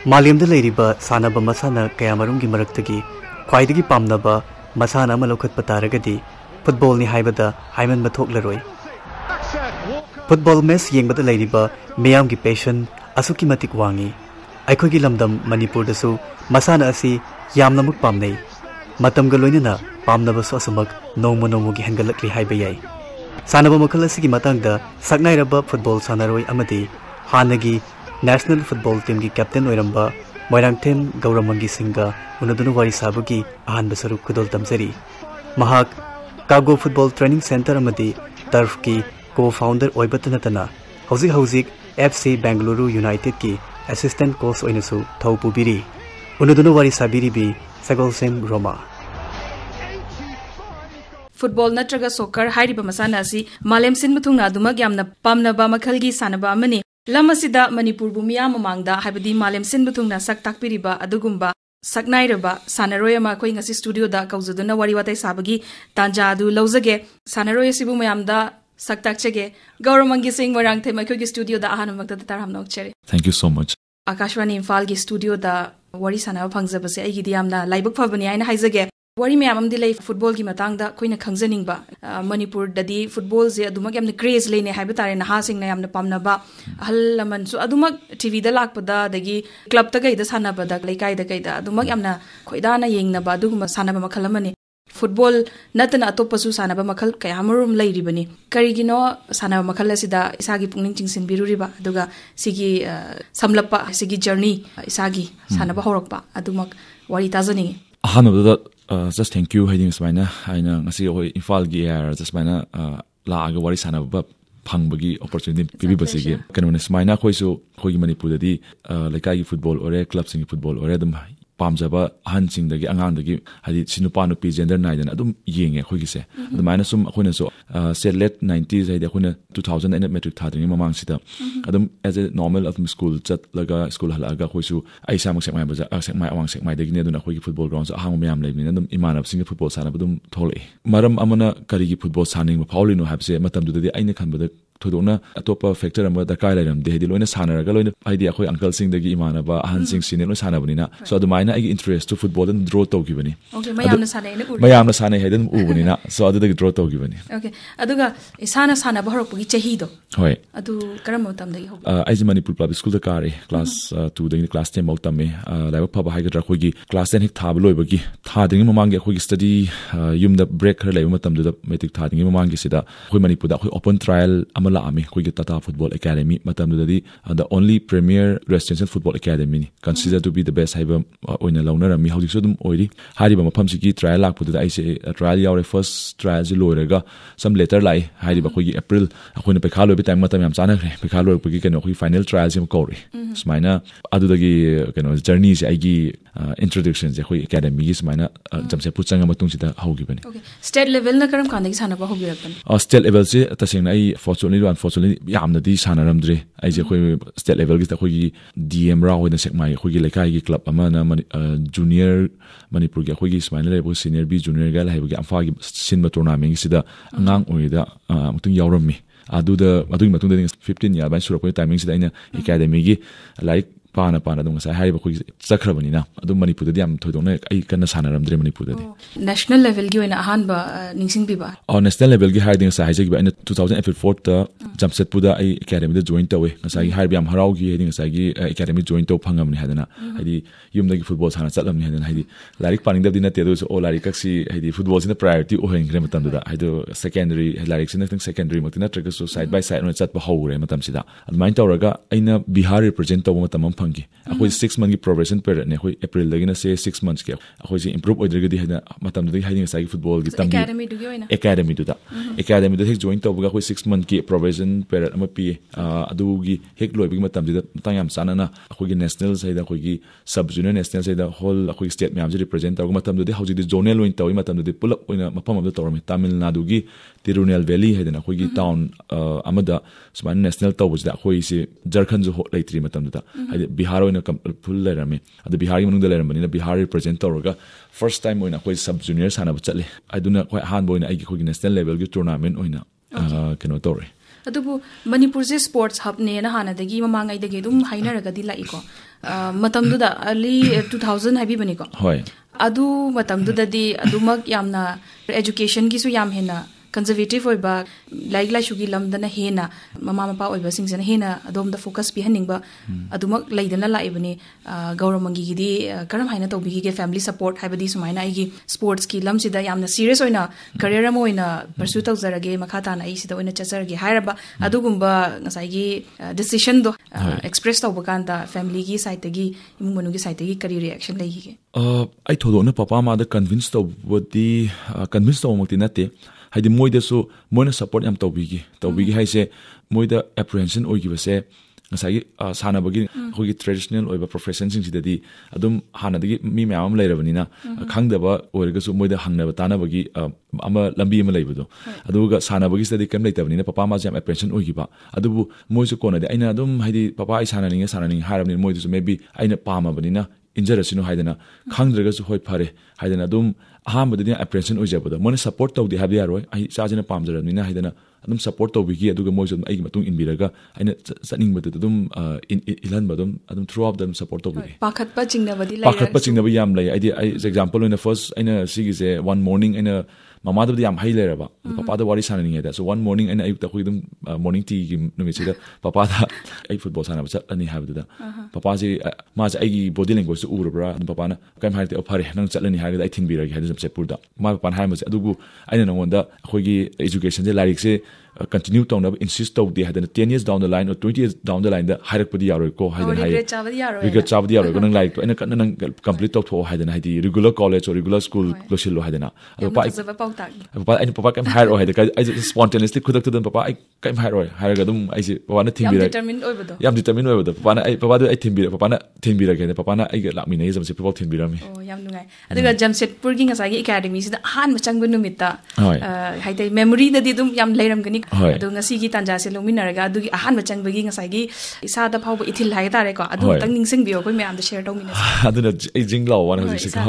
मालेमदा लेरिबा सानबा मसाना कयामरुंगी मरक्तगी ख्वाइदगी पामनबा मसाना अमा लौखतपा तारगदी फुटबॉल नि हाइबदा हाइमन बथोकलरोय फुटबॉल मैच येंबदा लेरिबा मियामगी पैशन असुकी मतिक वांगी अखोगी लमदम मणिपुर दसु मसाना असि यामनमुक पामनै मतमगा लोइनना पामनबसु असुमक नोंमो नोंमोगी हंगलकली हाइबा याय सानबा मखल असि मतंगदा सकनाइरबा फुटबॉल सानरोय अमदी हानगी नेशनल फुटबॉल टीम की कैप्टन ओइरंबा मोइरांगथेम गौरमंगी सिंह उनदुनु वारी साबुगी अहानबा सरुक खुदोल तमजरी महाक कागो फुटबॉल ट्रेनिंग सेंटर अमदी टर्फ की को फाउंडर ओइबतनतना हौजिक FC बेंगलुरु यूनाइटेड की असिस्टेंट कोच ओइनसु थौ पुबिरी उनदुनु वारी साबिरी बी सगोलसेम रोमा फुटबॉल नत्रगा सोकर हाइरिबा मसाना असि मालेम सिन मुथुंगना दुमक यामना पामनबा मखलगी सानबा अमनी लमसिदा मणिपुर बुमिया ममांगदा हाइबदी मालेम सिन मुथुंगना सक ताकपिरिबा अदुगुम्बा सकनाइरबा सानरोय अमा कोइ ngasi स्टूडियो दा कौजदुना वारी वाtai साबगी तांजा अदु लौजगे सानरोय सिबु मयामदा सक ताकचगे गौरमंगी सिंह मोइरांगथे मखोगी स्टूडियो दा अहानमक्ता तारहम नोकचरे thank you so much Akashvani Imphal की स्टूडियो दा वारी सानबा फंगजबसे आइगिदी यामना लाइबक फबनी आइना हाइजगे वारी मैम दी फुटबॉल की मतंगदा कोइना खंगजनिंगबा मणिपुर ददी फुटबॉल जे अदुमक यामना क्रेज लेने हाइबा तारे नहा सिंगना यामना पामनबा अहल लमनसु अदुमक टीवी दा लाकपदा दगी क्लब ता गैदा सानबदा लेकाय दा गैदा अदुमक यामना खोइदाना येंगनबा अदुगुमा सानबा मखल अमनी फुटबॉल नतना अतोपसु सानबा मखल कयामरुम लैरिबनी करिगिनो सानबा मखल असिदा इसागी पुंगनिंग चिंगसिन बिरुरिबा अदुगा सिगी समलपा सिगी जर्नी इसागी सानबा हौरकपा अदुमक वारी ताजनी अहानबदा just thank you heading smaina aina ngasi hoi Imphal gi air just smaina la aga wari sana ba phangbagi opportunity pibi basigi kanone smaina khoi su khoi manipur dadi lekai gi football ore club sing football ore dum pamjaba ahan sing dagi angang dagi hadi sinupa no pi gender naidan adum yenge khoi gi se adumaina sum khoina so set late 90s hadi khoina 2008 metric thadring mamang sida adum as a normal of school chat laga school halaga khoi su ai samak sekmai baza sekmai awang sekmai dagi ne duna khoi gi football ground so ahang mayam leibni adum imanab sing football sana badum tholei maram amana kari gi football saning ma faulino habse matam dudadi aina khanbada थोदोना अतोपा factor अमा दरकार लेरमदे हेदि लोइना सानरगा लोइना idea अखोय अंकल सिंह दगी इमानबा अहन सिंह सिने लो सानबनिना सो अदुमाइना आइ इंटरेस्ट टू फुटबॉल दन ड्रॉ तौगिबनी ओके मयामना साने हेदन उबनिना सो अदुदगी ड्रॉ तौगिबनी ओके अदुगा इसाना सानबा हरपगी चही दो होय अदु करम मतम दगी हो आइज मणिपुर पब्लिक स्कूल द कारे क्लास 2 दगी क्लास 10 मौ तमे लाइव फबा हाइगद्रा खोगी क्लास 10 हिक थाब लोइबगी थादिंग ममांगे खोगी स्टडी युम द ब्रेक खर लाइव मतम द मेट्रिक थादिंग ममांगे सिदा खोय मणिपुर दा खोय ओपन ट्रायल अमला आमी खोगी Tata Football Academy matam dadi the only premier residential football academy ni considered to be the best haiba oina launara mi haudik sodum oiri hariba mafam sigi trial lakpuda ai se trial yaure first trial ji loiraga some later lai hariba khogi April akoina pekha loibe time matam yam chana khre pekha loibe keno khoi final trial ji kori smaina adudagi keno journey ji aigi introduction ji khoi academy gi smaina jamse puchanga matung sida haugi bani okay state level na karam kandagi sana ba hogi rakpan state level ji tasengna ai unfortunately यामनदी सानरमद्रे आइजे खोइ state level Gita खोइ DM रा होइना सेकमाइ खोइ लेकाइ गी club अमाना junior Manipur गे खोइ स्माइल लेबो सीनियर बी जूनियर गा लाइबगे अम्फा गी सिनबा टूर्नामेंट सिदा अंगांग ओइदा मुतुंग यावरमि अदुदा अदुगी मतुंग 15 यार बाइ सुरको टाइमिंग सिदा इन एकेडमी गी लाइक पाना पाना दंग सा हाइबा खोइ चखरबनिना अदु मणिपुर दि याम थोइदोंना आई कन्ना सानरमद्रे मणिपुर दि नेशनल लेवल गी ओइना अहानबा निंगसिंग बिबा नेशनल लेवल गी हाइदिंग सा हाइजे गी इन 2004 ता जमसेदपुदा आई एकेडमी द जॉइन तवे ngasai हाइबा याम हराउ गी हेदिंग ngasai गी एकेडमी जॉइन तो फंगमनि हादना हाइदि युमदगी फुटबॉल साना चलमनि हादना हाइदि लारिक पानिंग दबदि नते दो ओ लारिक कक्सी हाइदि फुटबॉल सिना प्रायोरिटी ओहेंग्रे मतम दुदा हाइदो सेकेंडरी लारिक सिना थिंग सेकेंडरी मतिना track so side by side न चतबा हौरे मतम सिदा अदमाइन तौरगा आइना बिहार रिप्रेजेंट तव मतम फंगी अखोइ 6 month की प्रोग्रेशन पेरियड ने अखोइ अप्रैल दगिना से 6 months के अखोइ से इंप्रूव ओइद्रगदि हाइना मतम दुदि हाइदिंग ngasai फुटबॉल गी तम एकेडमी दुदा एकेडमी द हेक जॉइन तवगा अखोइ 6 month की प्रोग्रेशन पेरियड अमा पी अदुगी हेक लोइबिग मतम दिदा मतम याम सानना अखोइ नेशनल साइड अखोइ सब जूनियर नेशनल साइड होल अखोइ स्टेट म्याम जे रिप्रेजेंट तवगा मतम दुदि हौजि दि जोनल ओइन तवि मतम दुदि पुलप ओइना मफम अमदा तवरमि तमिलनाडु गी तिरुनेल वैली हाइदना अखोइ टाउन अमदा स्मान नेशनल तवबुदा अखोइ से झारखंड जो लेत्रि मतम दुदा हाइदि बिहार ओइना फुल लेरमे अदु बिहार गी मनुंग लेरमनिना बिहार रिप्रेजेंट तवरगा फर्स्ट टाइम ओइना अखोइ सब जूनियर साना चले अदुना अखोइ हान बोइना आइगी अखोइ नेशनल लेवल गी टूर्नामेंट ओइना कनो तवरे ꯑꯗꯨꯕꯨ ꯃꯅꯤꯄꯨꯔꯁꯦ ꯁ꯭ꯄꯣꯔꯠꯁ ꯍꯕꯅꯦꯅ ꯍꯥꯟꯅꯗꯒꯤ ꯃꯃꯥꯡꯉꯩꯗꯒꯤ ꯑꯗꯨꯝ ꯍꯥꯏꯅꯔꯒꯗꯤ ꯂꯥꯛꯏꯀꯣ ꯃꯇꯝꯗꯨꯗ ꯑꯔꯂꯤ 2000 ꯍꯥꯏꯕꯤꯕꯅꯤꯀꯣ ꯍꯣꯏ ꯑꯗꯨ ꯃꯇꯝꯗꯨꯗꯗꯤ ꯑꯗꯨꯃꯛ ꯌꯥꯝꯅ ꯑꯦꯖꯨꯀꯦꯁꯟꯒꯤꯁꯨ ꯌꯥꯝ ꯍꯦꯟꯅ conservative oiba like laishugi lamdana hena mama mapa oiba singsana hena adomda focus pihaningba adumak leidana laibani Gouramangi gidi karam haina tobigi ge family support haibadi sumaina aigi sports ki lamsida yamna serious oina career am oina pursue tawzarage makha tana ai sida oina chacharage hairaba adugumba ngasai gi decision do express tawba kanda family gi side gi imung manu gi side gi kari reaction leigi ai thodona papa ma da convince tawbodi convince tawmakti nate haidi moidasu moina support yam tawbigi haise moida apprehension oigibase ngasai sanabagi hogi traditional oiba profession sing sidadi adum hanadagi mi mayam leirabanina khangdaba oirgasu moida hangnaba tanabagi ama lambi ama leibado aduga sanabagi study kam leitabnina papa ma jam apprehension oigiba adubu moisu konadi aina adum haidi papa ai sananing harabni moidu maybe aina pamabanina injuresino haidana khangdragasu hoi phare haidana adum ahambadini apprehension oijabada mona support tawdi habi yaroi ai chajina pamjarabnina haidana adum support tawbigi aduga moisu ai matung inbiraga aina chaningbadu adum ilanbadum adum throughout them support tawbigi pakhatpa chingnabadi yam lay ai example in the first aina sigise one morning aina mama da yam hai leraba papa da wari sananing da so one morning aina ayuk ta khudum morning tea gi numisida papa da ai football sana chatani habda papa ji ma ji ai body language urabra papa na kaim haite ophare nang chatlani haga ai thinbiragi hadu Chepurda ma papa ha ma adugu aina nangonda akhoi education je larik se continue to insist to the 10 years down the line or 20 years down the line the higher pudi yaro ko haiden hai regret chabdi yaro nang like to ena kan nang complete to haiden hai regular college or regular school closilo haidena papa ai papa kam hire haida I spontaneously kudak to papa ai kam hire ga dum ai se papa na thimbira yam determined oibodo papa na ai papa do ai thimbira papa na thimbira ge papa na ai la mine jam se papa thimbira mi yam nungai aduga Jamshedpur gi ngasai gi academy sida han machang bu numita haidai memory da di dum yam leiram gani adu ngasi gi tanja se luminaraga adu gi ahan machang bagi ngasai gi isa da phawba ithil hai tare ko adu tang ningsing biyo koi mayam da share tawmina aduna ai jinglaw wan hoji se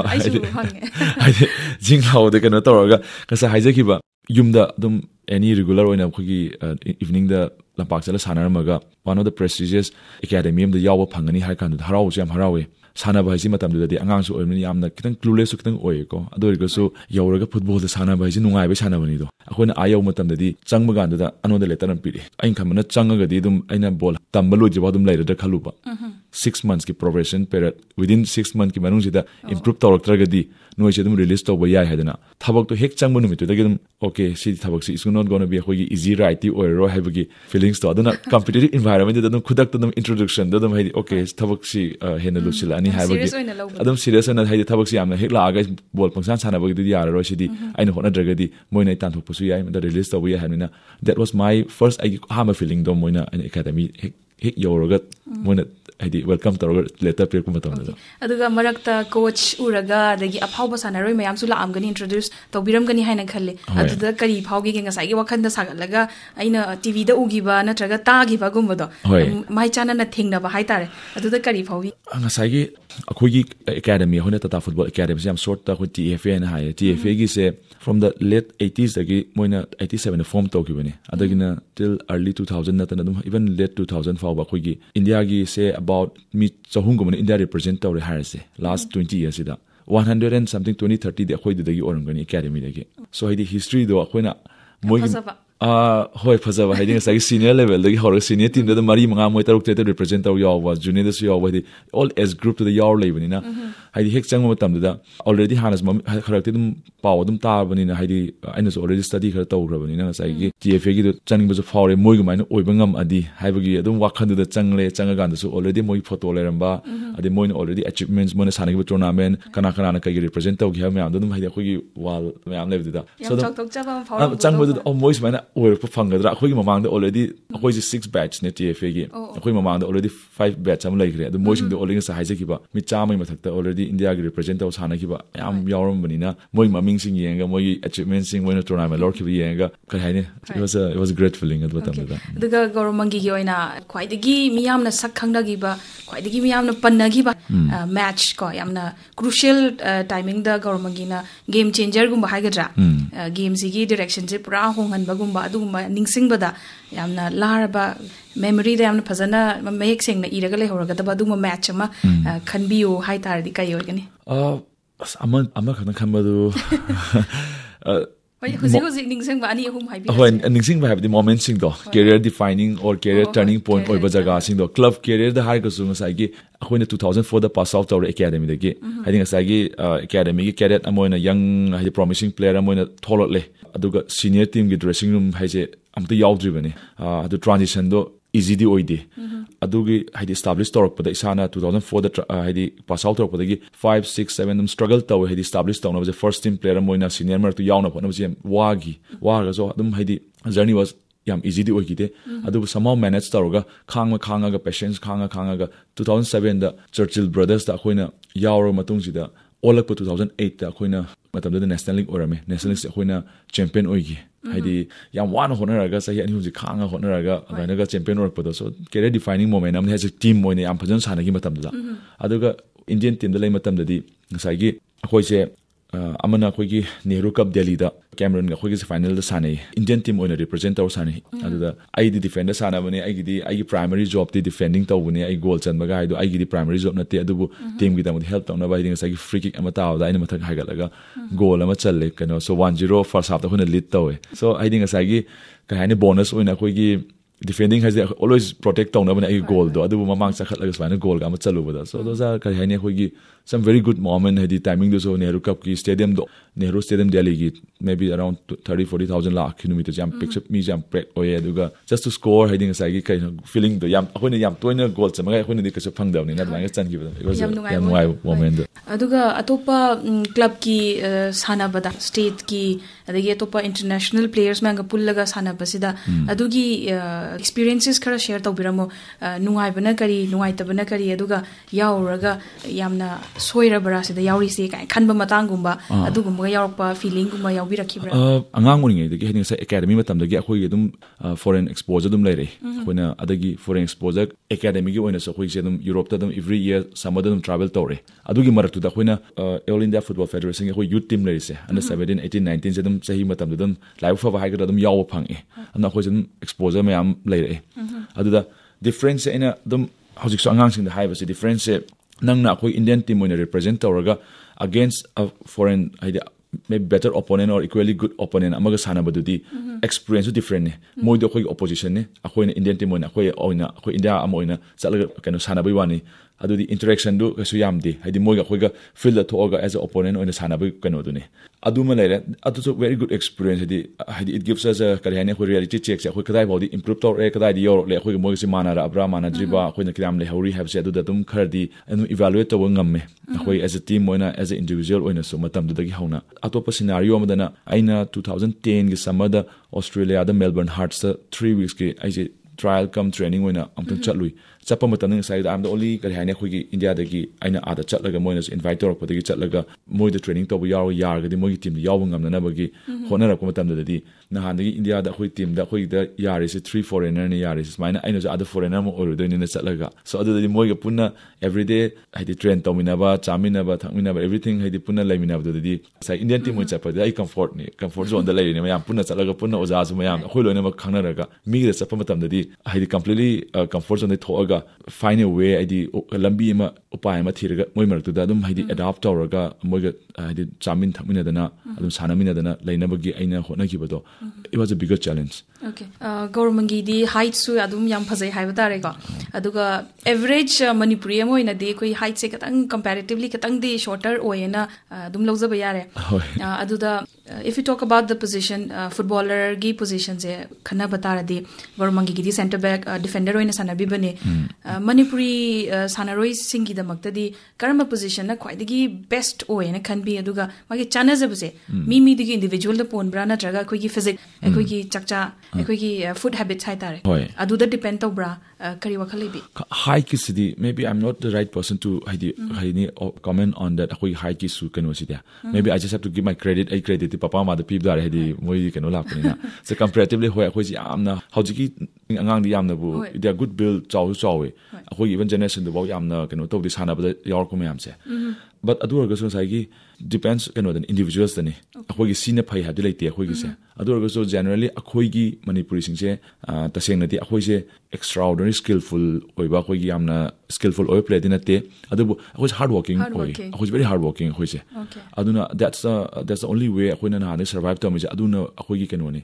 ai jinglaw de kana toraga kasa haijakiba yumda adum any regular oina khogi evening da lampak chala sanaramaga one of the prestigious academy am da yawa phangani hai kan haraw jam harawe sanaba haisi matamdudi angang su oimni yamna kitang clueless su kitang oi ko adoriga su yauraga football da sanaba haisi nungai be sanabani do akoina ayaw matamdadi changba ganda da anoda letter am piri ain khamna changaga di dum aina ball tambalo jiba dum laira da khaluba 6 months ki probation period within 6 months ki manung jida improve tawraktraga di noi che dum release tawba yai hadana thabak to hek changba numitu da dum okay si thabak si is not going to be akhoi easy right ti oi ro habagi feelings to aduna competitive environment da dum khudak dum introduction da dum haidi okay thabak si hena lusil ani habagi adum serious na haidi thabak si amna hek la aga ball pangsan sanabagi di yara ro sidi aina hona dragadi moina tan thok pusu yai da release tawba yai hanina that was my first I hama feeling do moina an academy hek yoraga moina haidi welcome tawra letter pe kuma tamna aduga marakta coach uraga dagi aphawba sanaroi mayam su la amgani introduce tawbiram gani haina khalle aduda kari phawgi ge ngasai gi wakhanda sagalaga aina tv da ugiba natraga tagiba gumbodo mai chana na thingna ba haitare aduda kari phawgi ngasai gi akhoi academy hona tata football academy jam sort ta TFA na hai TFA gi se from the late 80s dagi moina 87 na form tawkibani adagina till early 2000 na tanadum even late 2000 fa ba khoi gi India gi se about me chahung gomani India represent tawre harase last 20 years ida 100 and something 2030 de khoi dagi orangani academy dagi so haidi history do akoina moi hoi phajaba haiding sai senior level dagi hor senior team da mari manga moi taruk te represent taw yaw was junior da su yaw haidi all as group to the yaw level na haidi hek chang matam da already hanas kharakte dum paw dum ta bani na haidi aina so already study khar taw rabani na sai gi TFA gi do chaning ba so faure moi gu maina oiba ngam adi haibagi adum wakhan da changle changa da su already moi photo leramba adi moi already achievements moi sanagi ba tournament kana na kai represent taw gi ha me am dum haidi khoi gi wall me am level da so chang ba do moi maina or fangadra akhoi mamang da already akhoi ji 6 batch ne TFA gi akhoi mamang da already 5 batch am laikre adu moi sing da already sa haije ki ba mi chamai mathak da already India gi represent taw sana ki ba yam yawram bani na moi maming sing yenga moi achievement sing moi tournament lord ki yenga kai haine it was a great feeling at batam da duga Gouramangi gi oina khwai dagi miyam na sak khangda gi ba khwai dagi miyam na panna gi ba match ko yamna crucial timing da Gouramangi na game changer gum ba haigadra game si gi direction je pura honghan ba gum gumba adugumba ningsingbada yamna laraba memory da yamna phajana mayek sengna iraga le horaga da adugumba match ama khanbiyo hai tardi kai organi ama khana khanbadu Hojik ningsing ba ani ahum hai bi hoi ningsing ba have the moment sing do career defining or career turning point oi ba jaga sing do club career da har ga su ngai gi akhoi 2004 da pass out tawre academy da gi I think asai gi academy gi cadet amoina young hai promising player amoina tholot le aduga senior team gi dressing room hai je amta yaudri bane adu transition do easy di oide adugi hai establish torok pada isana 2004 da hai pass out torok pada gi 5 6 7 dum struggle taw hai establish taw na was first team player moina senior mer tu yauna phona was wagi waga so dum hai journey was yam easy di oigide adu somehow manage taroga khanga ga patience khanga ga 2007 da Churchill Brothers da khoina yauro matung sida olak 2008 da khoina matam da national league orame national league khoina champion oigi haidi yam wana honaraga sahi ani huji khanga honaraga adainaga champion orpado so career defining moment am has a team moine yam phajan sanagi matam da aduga Indian team da lay matam da di ngasai akhoi se amana akhoi gi Nehru Cup Delhi da Cameroon ga akhoi gi final da sanai Indian team oina represent taw sanai aduda ai di defender sana bane ai gi primary job di defending taw bane ai goal chan baga ai do ai gi primary job na te adubu team gi da mod help taw na bai ding sai gi free kick ama taw da ina mathak haigalaga goal ama challe kano so 1-0 first half da khuna lead taw so ai ding sai gi ka hani bonus oina akhoi gi defending has always protect taw na bane ai goal do adu mamang sakhat laga swana goal ga ama chalu bada so those are ka hani akhoi gi some very good moment hadi timing do so Nehru Cup ki stadium do Nehru Stadium Delhi gi maybe around 30-40,000 lakh kilometers jam picks up me jam prek oye aduga just to score heading asai gi kai feeling do yam akhoi na yam toina goal chama akhoi na di kaso phangdaw ni na dang chan gi it was a nuai moment aduga atopa club ki sanabada state ki adagi atopa international players manga pullaga sanabasida adugi experiences khara share tawbiramo nuai bana kari nuai tabana kari aduga yauraga yamna soira barasida yauri se kai khanba matang gumba adugumba yaurpa feeling gumba yaubirakhibra angang oringai dagi hening sa academy matam dagi akhoi gi dum foreign exposure dum leire khoina adagi foreign exposure academy gi oina so khoi se dum Europe ta dum every year samada dum travel tawre adugi marak tu da khoina All India Football Federation gi khoi youth team leire se under 17 18 19 se dum sahi matam dum live fa hai ga dum yaw phange amna khoi dum exposure mayam leire aduda difference ina dum hojik so angang sing da haiba se difference nangna akhoi Indian team oina represent tawraga against a foreign idea maybe better opponent or equally good opponent amaga sanabadudi experience different ne moi do akhoi opposition ne akhoi Indian team oina akhoi India amoina chalaga kano sanabai wani adudi interaction do kasu yamdi haidi moi ga akhoi ga field da thoga as an opponent oina sanabai kano do ne aduma leire adu so very good experience haidi it gives us a kari hane akhoi reality check se akhoi kadai body improve tor kadai di yor le akhoi moi se manara abra manadriba akhoi na kram le hauri have se adu da dum khardi anu evaluate to ngamme akhoi as a team oina as an individual oina so matam du dagi hauna atopa scenario amadana aina 2010 gi summer da Australia da Melbourne Heart 3 weeks ki aise trial come training oina amtang chatlu chapa matam nang sai da am the only kari hane khoi gi India dagi aina ada chatlaga moina invite tor podagi chatlaga moi the training to yaw yar ga di moi team yaw ngam na bagi honara ko matam da di na han dagi India da khoi team da khoi da yar is 3 foreigner ne yar is maina aina other foreigner mo or do ni na chatlaga so adu di moi ga punna every day haidi train to mina ba chamina ba thangmina ba everything haidi punna laimina ba di sai Indian team mo chapa da ai comfort zone da lai ni mayam punna chatlaga punna oza su mayam khoi loina ma khangna raga mi ga chapa matam da di haidi completely comfort zone thoga find a way id lambi ma upai ma thiraga moi marak da dum haidi adapt tawraga moi ga haidi chamin thamina dana adum sanamina dana laina bagi aina hona ki bado it was a bigger challenge okay Gouramangi di height su adum yam phajai haiba tare ko aduga average Manipuri mo ina di koi height se katang comparatively katang di shorter oena adum lawjaba yare aduda if you talk about the position footballer gi position se khana batara di Gouramangi gi di center back defender oena sanabi bane Manipuri sanaroi singi da maktadi karama position na khwaidagi best oena khanbi aduga magi chana jabse mi digi individual da pon bra na traga koi gi physics koi gi chakcha koi gi food habits hai tare aduda depend to bra kari wakhali bi high ki sidi maybe I'm not the right person to haini comment on that koi high ki su kanu sidia maybe I just have to give my credit papa ma da pip dar haidi moi kanu la pani na so comparatively hoi koi ji amna hojiki angang di yamna bu they are good build chaw chawe akhoi even generation du baw yamna keno to di sana ba yor ko mayam se but adu orga so sai gi depends keno den individuals tani akhoi gi sine phai ha di leite akhoi gi se adu orga so generally akhoi gi manipuri sing se taseng na di akhoi se extraordinary skillful oi ba akhoi gi yamna skillful oi play din ate adu akhoi hard working oi akhoi very hard working akhoi se aduna that's the only way akhoi na na survive to me aduna akhoi gi keno ni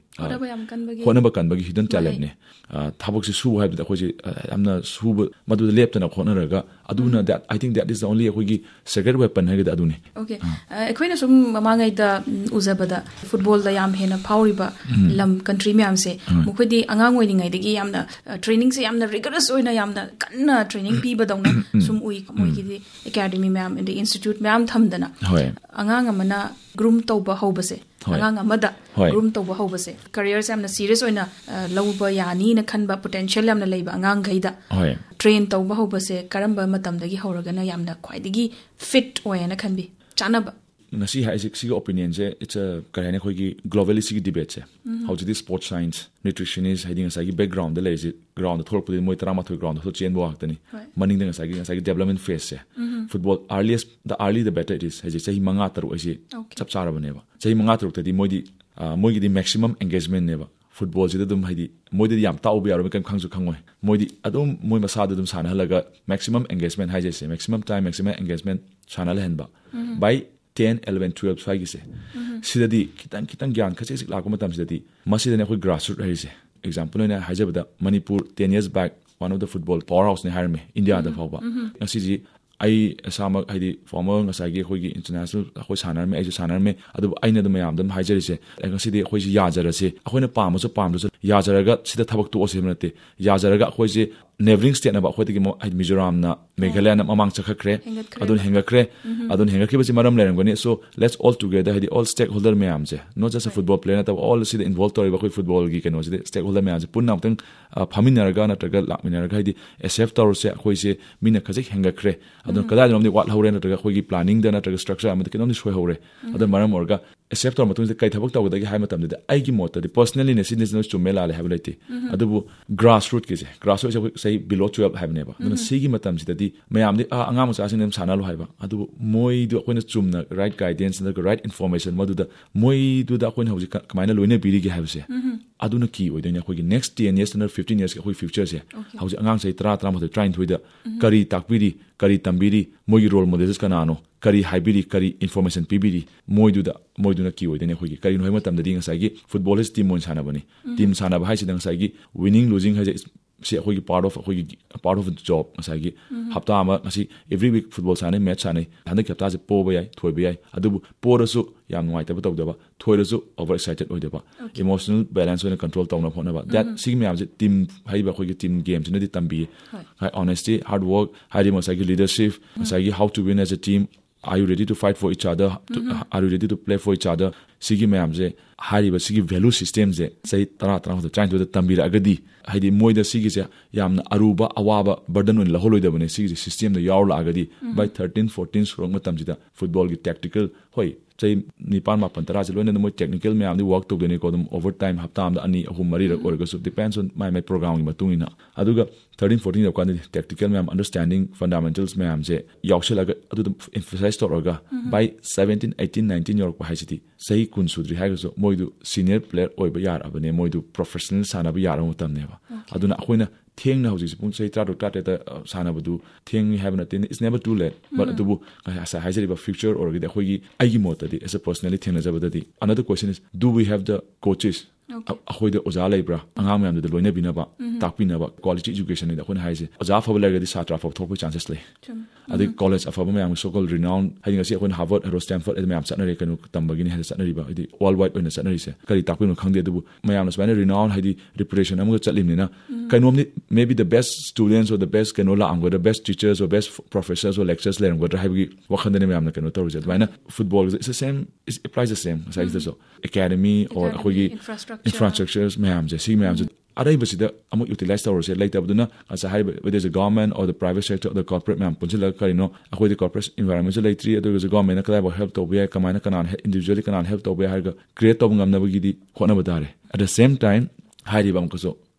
khona ba kan ba gi hidden talent ne thabok se su ha bi akhoi se amna su madu lep na khona raga aduna that I think that is the only akhoi gi secret weapon ha ga aduni okay akhoi na sum mamangai da uzabada football da yam hena phawriba lam country myam se mukhoi di angang oi ningai digi yamna training se yamna rigorous oina yamna kanna training pi ba dongna sum ui moi gi academy myam in the institute myam thamdana angang amana groom tawba hobase angang amada groom tawba hobase career se yamna serious oina lawba yani na khanba potential yamna leiba angang gaida train tawba hobase karamba matam dagi horaga na yamna khwaidigi fit oina khanbi chanaba nasi ha sig opinion je it's a karane khoi gi globally sig debate se how to this sports science nutritionist heading asai gi background de lezi ground thor pudi moi trama thoi ground tho chen bo aktani maning deng asai gi development phase se football the early the better it is heji sahi manga taru ase chap chara bane ba sahi manga taru tadi moi gi di maximum engagement ne ba football jida dum haidi moi di yam tau bi aro kan khangsu khangoi moi di adum moi masa dum sana halaga maximum engagement haje se maximum time maximum engagement sana la henba by 10, 11, 12 fagi se sidadi kitang gyan khache sik la ko matam sidadi masida ne khoi grassroots hai se example ne hajabada Manipur 10 years back one of the football powerhouse ne harme India da fawba asiji ai asama haidi former ngasagi khoi gi international khoi sanar me ai sanar me adu aina dum yam dum hajari se ngasidi khoi ji yajara se khoina pamasu yajaraga sida thabak to osemnate yajaraga khoi je neighboring state na ba khoi tigi Mizoram na Meghalaya na mamang chakhakre adun hengakre bachi maram lerang goni so let's all together haidi all stakeholder me amje not just a football player na all sida involved tori ba khoi football gi keno sida stakeholder me amje punna tang phaminaraga na taga lakminaraga haidi SF tor se khoi se mina khajik hengakre adun kada nom ni wat hore na taga khoi gi planning da na taga structure am kenom ni shoi hore adun maram orga SF tor matung se kai thabak taw da gi hai matam de ai gi mot de personally ne sinne chumela le hablati adubu grassroots ke grassroots say below 12 have never na sigi matam sidadi mayam di angam sa sin sana lo haiba adu moi du akoina chumna right guidance and the right information madu da moi du da akoina hoji kamaina loine biri gi have se aduna ki oidina khoi next 10 years and 15 years khoi future se hoji angang sai 30 ma trying to the kari takbiri kari tambiri moi role models kanano kari hybrid kari information pbd moi du na ki oidina khoi kari no matam da ding sai gi footballers team mon sana bani team sana ba hai sidang sai gi winning losing ha se khoi part of the job asai gi hafta ama asi every week football sane match sane handak hafta se po ba yai thoi ba yai adu po rasu yam nwai ta ba tawda ba thoi rasu over excited oi da ba emotional balance on control tawna phona ba that sig me am je team hai ba khoi gi team games ne di tambi honesty hard work hari mo sai gi leadership asai gi how to win as a team. Are you ready to fight for each other? Are you ready to play for each other? Sigi mayam je hari ba sigi value system je sai tara the trying to the tambira agadi haidi moida sigi je yamna aruba awaba burden on la holoi da bane sigi system da yaw la agadi by 13 14 strong matam jida football gi tactical hoi sai nipan ma pantara je loina mo technical mayam di work to dene ko dum overtime hafta am da ani ahum mari ra orga so depends on my program gi matungina aduga 13 14 da kan tactical mayam understanding fundamentals mayam je yawshelaga adu emphasize to orga by 17 18 19 year ko haisiti sai kun sudri haiso moidu senior player oiba yar abane moidu professional sana ba yar mutam neba aduna akoina theng na hoji pung sai tra ta sana badu theng have not it's never too late but adubu asa haisari ba future or gida khoi gi aigi motadi as a personally theng na jabadadi another question is do we have the coaches akhoi de oja leibra angam yam de loina binaba takpina ba quality education ni da khona haise oja fa ba legadi satra fa thok chances le adi college afa ba mayam so called renowned hainga si akhon Harvard or Stanford ed mayam satnari kanu tambagi ni hada satnari ba idi worldwide oina satnari se kari takpin khangde du mayam na sbana renowned haidi reputation am ga chatlim ni na kainom ni maybe the best students or the best kanola am the best teachers or best professors or lecturers le am ga haibi wakhande ni mayam na kanu taru jet baina football is the same it applies the same as so academy or akhoi infrastructures mayam je si mayam je arai basida amu utilize tawr se like tabduna as a whether it's a government or the private sector or the corporate mayam punjila karino akhoi the corporate environment se like there is a government na kala help to be kamaina kanan individually kanan help to be ha create to ngam na bagi di khona badare at the same time hari bam ko so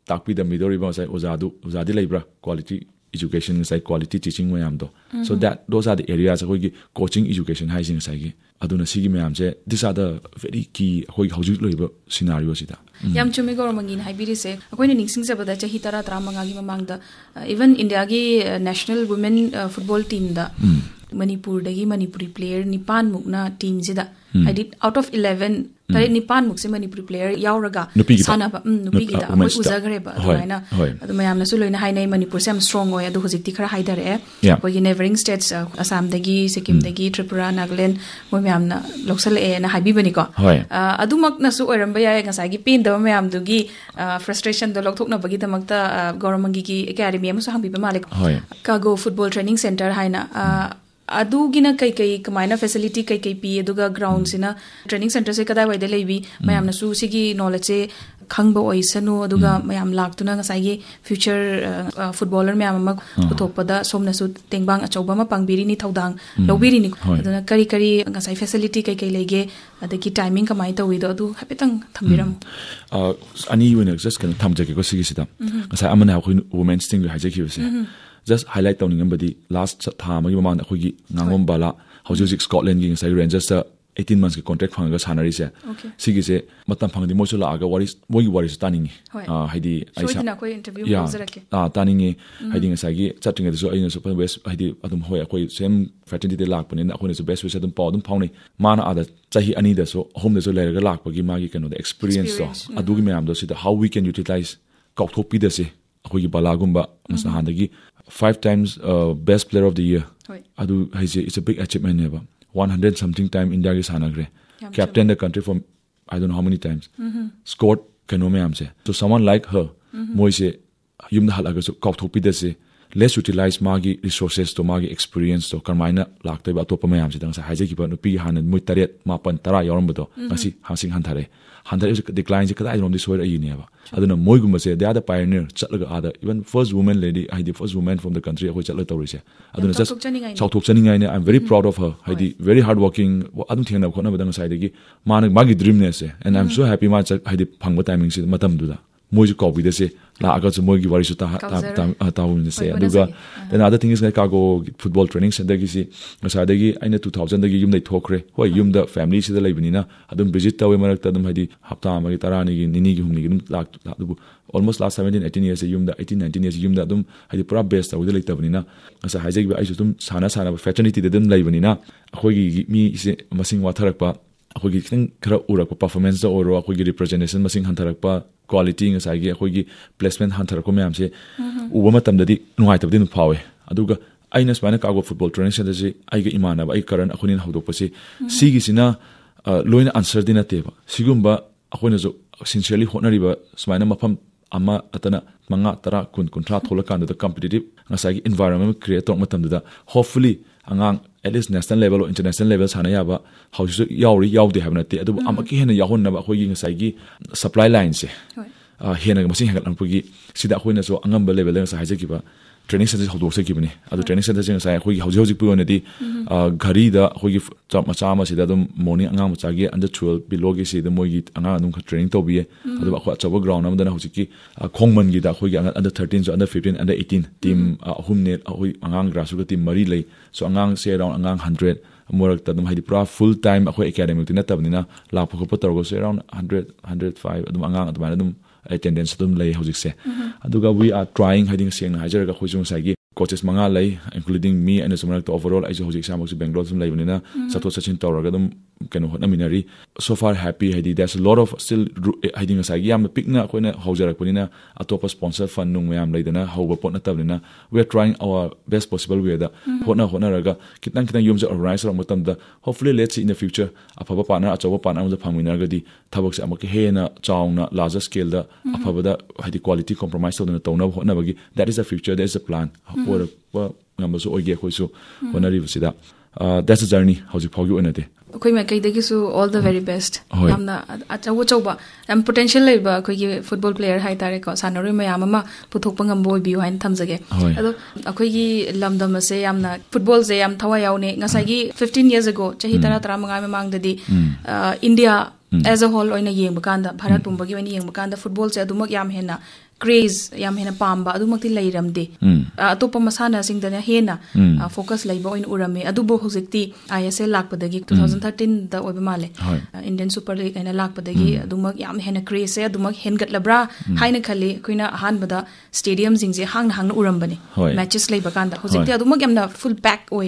takpi da midori ba sai ozadi leibra quality education sai quality teaching mayam do so that those are the areas akoi gi coaching education haising sai gi aduna sigi mayam je these are the very key akoi hojik loiba scenario sida yam chumi Gouramangi na haibiri se akoi ne ningsing sabada chahi tara tramanga gi mamang da even India gi national women football team da Manipur dagi Manipuri player nipan mukna team sida I did out of 11 tare nipan muk se Manipuri player yauraga sana ba nupi gi da akoi uzagre ba adumaina adu mayam na su loina hainai Manipur se am strong oya adu hojik ti khara haidare akoi gi neighboring states Assam dagi Sikkim dagi Tripura Nagaland moi mayam na loksal e na haibi bani ko adumak na su oiramba ya ngasai gi pin da mayam du gi frustration do lokthok na bagi damakta Gouramangi gi academy am su hangbi ba malik Kago football training center haina adugina kai kamaina facility kai pi aduga ground sina training center se kadai waide leibi mayam na su sigi knowledge se khangba oisanu aduga mayam laktuna ngasai gi future footballer mayam ma puthokpada somna su tengbang achauba ma pangbiri ni thodang lobiri ni aduna kari ngasai facility kai lege adagi timing kamai tawi do adu hapetang thambiram ani wena just kan thamjake ko sigi sida ngasai amana khoi women's thing hajaki se just highlight tawning badi last time gi mama akhogi ngangom bala hojik Scotland gi sai Rangers 18 months ki contract phanga sanari se sigi se matam phangdi mo chula aga wari taningi haidi aisa na koi interview hozarake taningi haidi ngasai gi chatting so aina super west haidi adum hoi akoi same fraternity de lak panin akoi so best wish adum paw adum phawni mana ada chahi ani da so home da so leraga lak pagi magi kano the experience so adugi mayam do sida how we can utilize kauthopi da se akoi gi balagumba masna handagi 5 times best player of the year adu haise it's a big achievement neba 100 something time India gi sanagre captain the country from I don't know how many times scored kanome amse so someone like her moise yumda halaga so kauthopi de se let's utilize magi resources to magi experience to karmaina lakte ba topa mayam se dang sa haise ki ba no pi hanan mui taret mapan tara yorom do ngasi hasing hanthare decline se kada irom this word ayine ba aduna moi gumba se they are the pioneer chatlaga ada even first woman lady the first woman from the country akoi chatla tawri se aduna just chauthok chaningai ne I'm very proud of her very hard working adum thengna khona badang side gi magi dream ne se and I'm so happy ma phangba timing se matam du da moi ju copy de se la aga chu moi gi wari su ta se aduga then other thing is like Kago football training center gi si masa de gi aina 2000 da gi yum dai thokre hoi yum da family se da leibini na adum visit tawe marak ta adum hafta amagi tarani gi nini gi humni gi dum lak adu almost last 17-18 years yum da 18-19 years yum da adum pura best tawe da leitabani na masa haijek bi aisu dum sana fraternity de dum leibani na akhoi gi mi se masing watharak pa akhoi gi king khara urak performance da oro akhoi gi representation masing hantarak pa quality ngasai gi akhoi gi placement hantarak ko myam se uba matam da di nuai tab din phawe aduga aina smaina Kago football training center se ai ga imana ba ai karan akhunin hodok pa se sigi sina loina answer dina teba sigumba akhoina jo sincerely honari ba smaina mafam ama atana manga tara kuntra thola kan da competitive ngasai gi environment create tok matam da hopefully angang at least national level or international level sana ya ba how you yaudi have na te adu amaki hena yahon na ba khoi gi ngasai gi supply line se hena masing hangal ang pugi sida khoi na so angamba level nga sa haje ki ba training center hodok se ki bani adu training center jeng sai khoi gi hauji pu na di ghari da khoi gi macha ma sida dum morning angang macha gi under 12 below gi sida moi gi angang anum kha training to bi adu ba kho chawa ground am da na hoji ki khongman gi da khoi gi under 13 so under 15 under 18 team hum ne hoi angang grasu ga team mari lei so angang se around angang 100 morak ta dum haidi pra full time akhoi academic tina tabni na la pho ko tor go se around 105 adum angang adum adum attendance dum lei hojik se aduga we are trying hiding seng hajar ga khojung sai gi coaches manga lei including me and some like overall I hojik sam ok Bangalore sum lei banina sato sachin tawra ga dum keno hotna minari so far happy hidi there's a lot of still hiding sai gi am pikna khoina haujarak punina atopa sponsor fund nung mayam leidana hoba potna tabnina we are trying our best possible way da hotna raga kitang yum je organize ram matam da hopefully let's see in the future apaba partner achoba partner am phangminar ga di thabak se amaki hena chawna larger scale da apaba da hidi quality compromise to na hotna bagi that is the future there is a plan for ngam so oge khoisu honari busida that's a journey hojik phagi onate koi ma kai dagi su all the very best namna achawo chawba am potential leba koi gi football player hai tare ko sanaroi mayam ama puthokpa ngam boy bi hain thamjage ado akoi gi lamdam ase yamna football je yam thawa yaune ngasai gi 15 years ago chahi tara tara mangai mamang dadi India as a whole oina yeng bakanda Bharat pumba gi oina yeng bakanda football se adumak yam hena craze yam hena pamba adumaki leiramde atopa masana singdana hena focus leiba oin urame adubo hojikti ISL lakpadagi 2013 da oiba male Indian Super League ena lakpadagi adumak yam hena craze se adumak hengat labra haina khali koina ahanbada stadium jingje hangna urambani matches leiba kanda hojikti adumak yamna full pack oi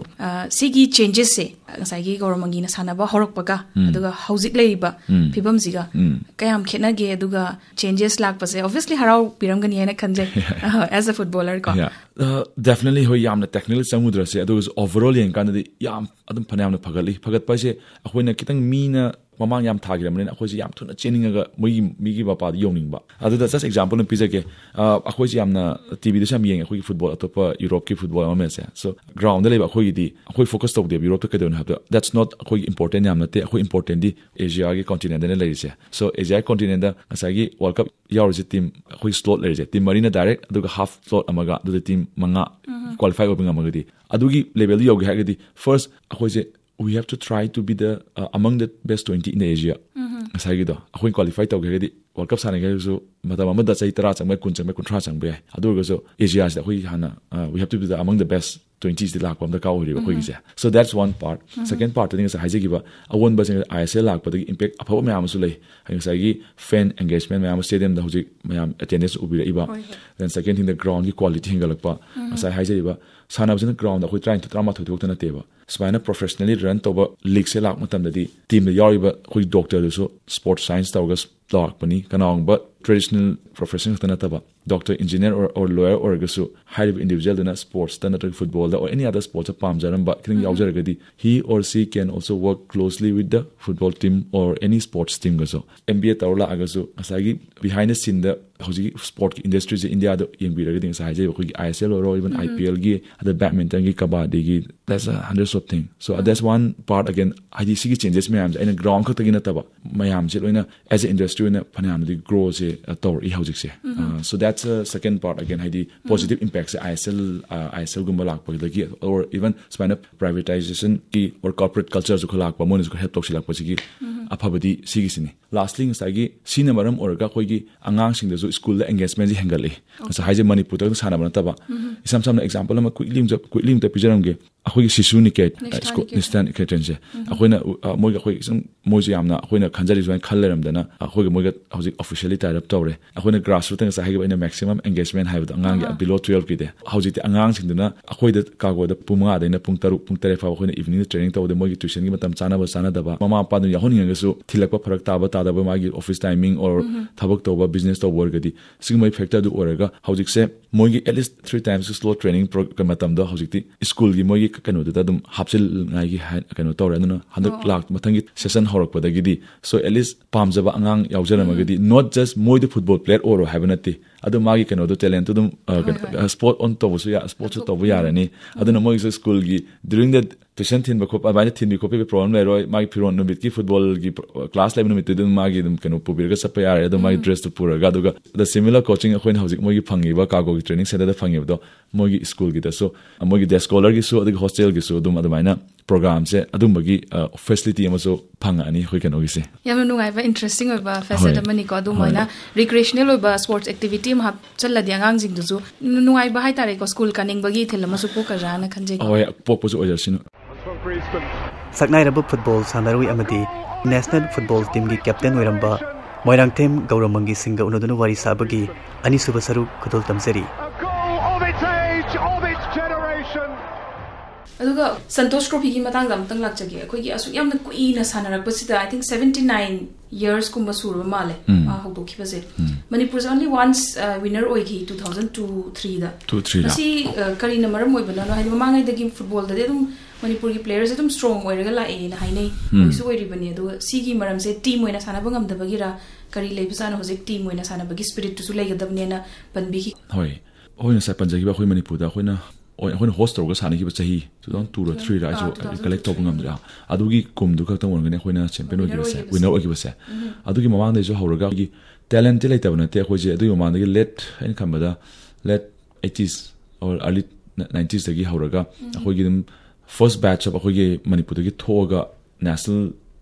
sigi changes se ngasai Gouramangi na sanaba horokpaga aduga hojik leiba phibam jiga kayam khena ge aduga changes lakpase obviously harau piramgani haina khanje as a footballer ko definitely hoi yamna technical samudra se aduga overall yen kan yam adum phanayamna phagat pa se akoina kitang mina mamang yam thagiramne akhoi yam thuna cheninga migi bapa yoning ba aduda just example na pizage akhoi yamna TV da sam yeng akhoi football atopa Europe ki football ma se so ground da leba akhoi di akhoi focus tok de Europe ka don have that's not akhoi important yamna te akhoi important di Asia ki continent na lei se so Asia continent da asagi World Cup yaurji team akhoi slot lei se team marina direct aduga half slot amaga aduda team manga qualify obinga magadi adugi level yogi hagadi first akhoi se we have to try to be the among the best 20 in Asia. Asagi do, ako qualify tawag kaya di World Cup sana kaya so matama da sa itara sang may kun kontra sang bay. Ado so Asia sa ako hana we have to be the among the best 20s di lakpam da kawo riba ko gisa. So that's one part. Second part I think sa haji giba awon ba sing ISL lakpa the impact apaw mayam sulay. Ang sagi fan engagement mayam stadium da hoji mayam attendance ubira iba. Then second thing the ground ki quality hingalakpa. Asai haji giba sana ba ground ako trying to drama thudok na teba. Spina professionally run toba league se lak matam dadi team the yariba koi doctor so sports science tawgas lak pani kanang but traditional profession taba doctor engineer or lawyer or gasu high individual in sports than football or any other sports palm jaram but king yaujar gadi he or she can also work closely with the football team or any sports team gaso MBA tawla agasu asagi behind the scene the hoji sport industry in India do yengbi ragadi sa haje ko ISL or even IPL gi the badminton gi kabaddi gi that's a hundreds of thing so that's one part again IDC gi changes mayam in a ground khata gi na taba mayam je loina as an industry na phanam di grow se tor I hojik se so that's a second part again hidi positive impacts ISL gumba lak pagi or even spina privatization ki or corporate culture zu khalak pa mon is help tok silak pagi aphabadi sigi sini lastly sagi sina maram or ga khoi gi angang sing da school la engagement ji hengali so haije manipur ta sana ban taba isam example ma quickly ta pijaram ge akhoi sisu niket school nistan ketenje akhoi na moi ga khoi moi ji amna akhoi na khanjari join khalleram dana akhoi ga moi ga hojik officially tied up tawre akhoi na grassroots ta sa haige maximum engagement haibda angang ga below 12 ki de hojik angang sing dana akhoi da kago da pumanga da na pung 3 fa akhoi na evening training tawde moi gi tuition gi matam chana da ba mama pa du yahon ngi so thilakpa farak ta ba magi office timing or thabak tawba business to work gadi sigmai factor du oraga hojik se moi gi at least 3 times slow training program matam da hojik ti school gi moi gi kanu da dum hapsil ngai gi kanu tawre na 100 lakh mathangi session horak pa da gi so at least pamjaba angang yaujara gadi not just moi the football player or havenati adu magi kanu do talent dum sport on to so ya sports to bu yarani adu moi school gi during that tuition thin ba khop ba thin bi khop be problem le roi magi phiron no bit ki football gi class level no bit dum magi dum kanu pubir ga sapa yare adu magi dress to pura ga duga the similar coaching akhoi na hojik moi gi phangi ba kago gi training center da phangi do moi gi school gi da so moi gi day scholar gi so adu hostel gi so dum adu maina program se adum bagi facility amaso phanga ani khoi kanu gi se yamna nungai ba interesting ba facet amani ko dum maina recreational ba sports activity ma chaladi angang jing du nungai ba hai tare ko school kaning bagi thil amaso po ka jana khanje oi pok po ojar sinu Sekmai rabu football sanarui amadi national football team gi captain oiramba Moirangthem Gouramangi Singh ga unodunu wari sabagi ani suba saru khudul tamseri aduga Santosh Trophy gi matang dam tang lak jage khoi gi asu yamna kuina sanarak basida I think 79 years kumba suru male hokdo ki base Manipur is only once winner oigi 2002-3 da 2-3 asi karina maram oibana no hai mamangai dagi football da dum Manipur gi players edum strong oiraga la e na hainai oisu oiribani adu sigi maram se team oina sana bangam da bagira kari leibsana hojik team oina sana bagi spirit to su leigadabne na panbi ki hoi hoina sa panjagi ba khoi Manipur da hoina hoina host tawga sani ki ba chahi 2002-3 ra so collect tawba ngam dra adugi kum du khakta wongane hoina champion ogi ba se winner ogi ba se adugi mamang dai so horaga gi talent lai tabna te khoi je adu mamang gi late in kambada late 80s or early 90s dagi horaga khoi gi first batch of akhoi Manipur gi thoga national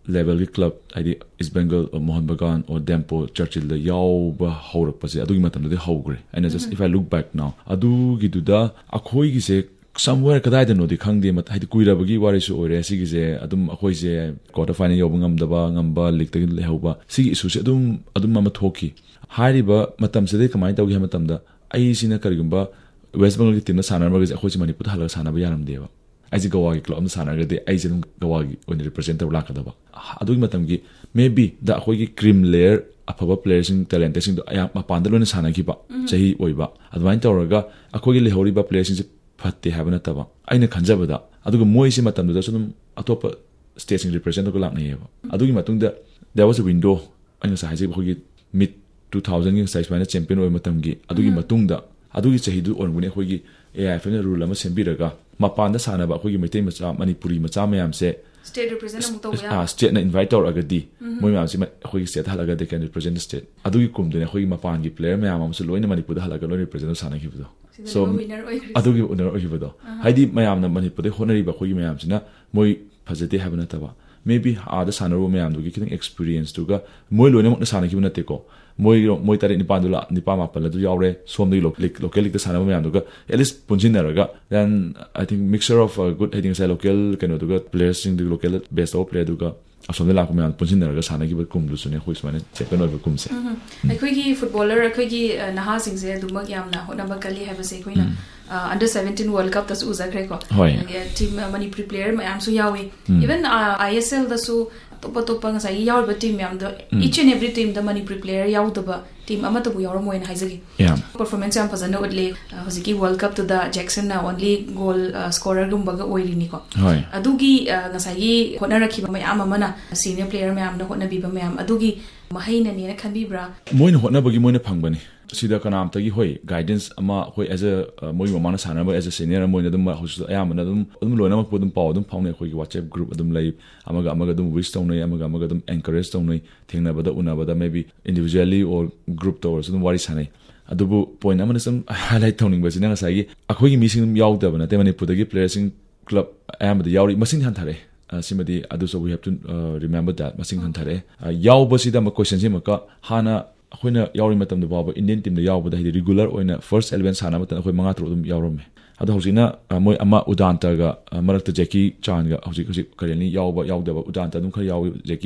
level ki club haidi East Bengal or Mohan Bagan or Dempo Churchill da yauba haurakpase adugi matamda haugre and just if I look back now adugi duda akhoi gi se somewhere kadai da no di khangde mat haidi kuirabagi wari su ore sigi je adum akhoi je quarter final yobu ngamba league tagi lehauba sigi isu se adum mama thoki hariba matam se de kamai tawgi matamda ai sina karigumba West Bengal ki team na sanar magaz akhoi Manipur hala sanaba yaram deba aji Goa ki club na sanar gade ai je Goa gi on represent tabla kadaba adugi matam gi maybe da akhoi ki cream layer afaba players in talent sing do aya mapanda lona sana ki ba chahi oiba adwain tawraga akhoi gi lehori ba players sing fatte habana taba aina khanjabada aduga moi se matam da sunum atopa stage represent ko lakne yeba adugi matungda there was a window aina sa haje akhoi gi mid 2000 gi size final champion oi matam gi adugi matungda adugi chahi du onbune akhoi gi AIF na rule ama sembiraga mapanda sana ba akhoi gi meitei macha Manipuri macha mayam se state represent amu tawya state na invite or agadi moi mayam se akhoi gi state halaga they can represent the state adugi kumdune akhoi gi mapan gi player mayam am se loina Manipur da halaga loina represent sana gi budo so adugi winner oi budo haidi mayam na Manipur de honori ba akhoi gi mayam sina moi phajate habana taba maybe ada sanaro mayam dugi kitang experience tuga moi loina mok na sana gi bunate ko moi tare ni pandula ni pa mapala du yaure somdi local league sana mayam duga at least punjinaraga then I think mixture of good heading say local kano duga players in the local best of player duga asomde la ko mayam punjinaraga sana gi kum du sune khoi smane check no kum se akhoi gi footballer akhoi gi naha sing se dumag yamna honaba kali have se khoina under 17 world cup tas uzakre ko team Manipur player mayam su yawi even ISL da su topa nga sai yaw ba team yam da each and every team da Manipur player yaw da ba team ama to bu yaw mo en haizagi performance am fazana odle hoziki world cup to da Jackson na only goal scorer gum baga oiri ni ko adugi nga sai hona rakhi ba mayam amana senior player mayam da hona bi ba mayam adugi mahaina ni na khanbi bra moina hona bagi moina phangbani sida kanam tagi hoi guidance ama hoi as a moi mamana sana as a senior moina dum hosu ayamana dum loina ma podum paw dum phawne khoi WhatsApp group dum lai amaga dum wish tawnai amaga dum encourage tawnai thengna bada una bada maybe individually or group to or dum wari sanai adubu point amana sam highlight tawning basina ngasai akhoi gi meeting dum yawda bana te Manipur dagi players in club ayamada yawri masing han thare simadi adu so we have to remember that masing han thare yawba sida ma question si maka hana akhoi yawri matam da baba Indian team da yawba da regular oina first 11 sana mata akhoi manga tro dum yawrome adu hojina moi ama udanta ga marakta Jackie Chan ga hojik kareni yawda udanta dum khar Jackie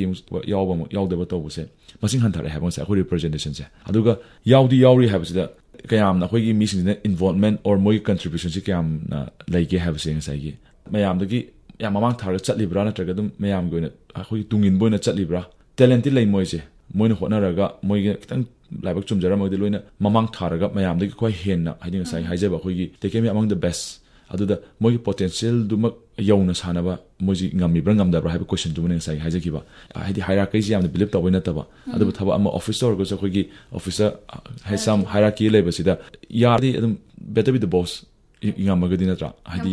yawda to buse masing han thare habon sa akhoi representation se aduga yawri habsida kayam na akhoi gi mission na involvement or moi contribution si kayam na laike habse ngai gi mayam dagi ya mamang thar chatlibra na traga dum mayam goina akhoi tungin boina chatlibra talented lai moi je moina honaraga moi kitang laibak chumjara moi de loina mamang tharaga mayam dagi khoi henna haiding sai haijaba akhoi gi take me among the best aduda moi potential dumak yauna sanaba moi ji ngami bra ngamda bra haiba question du mane sai haijaki ba haidi hierarchy ji amna believe tawina taba adu thaba ama officer go akhoi gi officer has some hierarchy leba sida yari adum better be the boss ingamagadi natra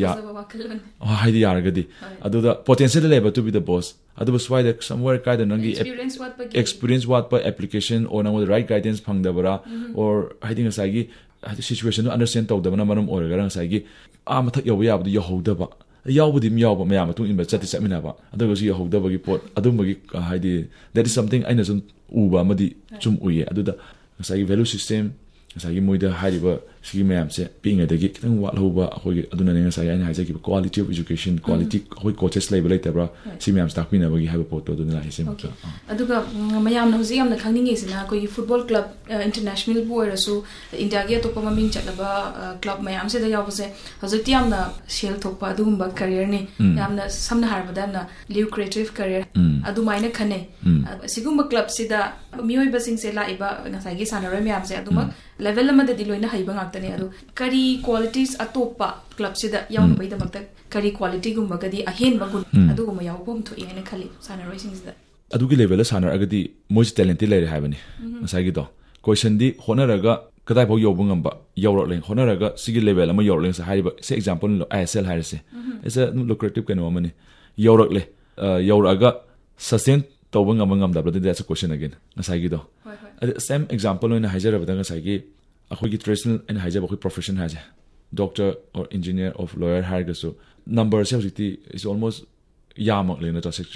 haidi yaragadi aduda potential level to be the boss adu swide somewhere kind of nangi experience what by application or now the right guidance phangdabara or haiding asagi situation to understand tawdabana manam oragara asagi mathak yaw yabdu yahodaba yawbudi miyawba mayam tu inba chati chaminaba adaga si yahodabagi pot adumagi haidi that is something aina sun uba amadi chum uye aduda asagi value system asagi moida hariba sigi mayam se pinga dagi kitang wat hoba akhoi aduna ne ngasai aina haijaki quality of education quality akhoi coaches level laitebra si mayam staff pina bagi haba poto aduna la hise okay aduga mayam na huji amna khangning isina koi football club international boy rasu India ge to pama ming chataba club mayam se da yawse hojiti amna shell thokpa adugumba career ni yamna samna harbada na lucrative career adumaina khane sigumba club sida mioi basing se la iba ngasai ge sanara mayam se aduma level amada diloina haiba ngakta adu kari qualities atopa club sida yawn bai da makta kari quality gumba gadi ahen bagun adu gumba yaw bom tho ene khali sana racing sida adu gi level sana agadi moi talented lere haibani masagi do question di honaraga kadai bau yobung amba yawrok leng honaraga sigi level ama yawrok leng sa haiba se example lo ISL hairse is a lucrative kind of money yawrok le yawraga sustain tawbang amangam da but that's a question again masagi do same example in hajara badanga sagi akhoi gi traditional and hajaba akhoi profession haja doctor or engineer of lawyer hargaso number 70 is almost yamak lena to secretary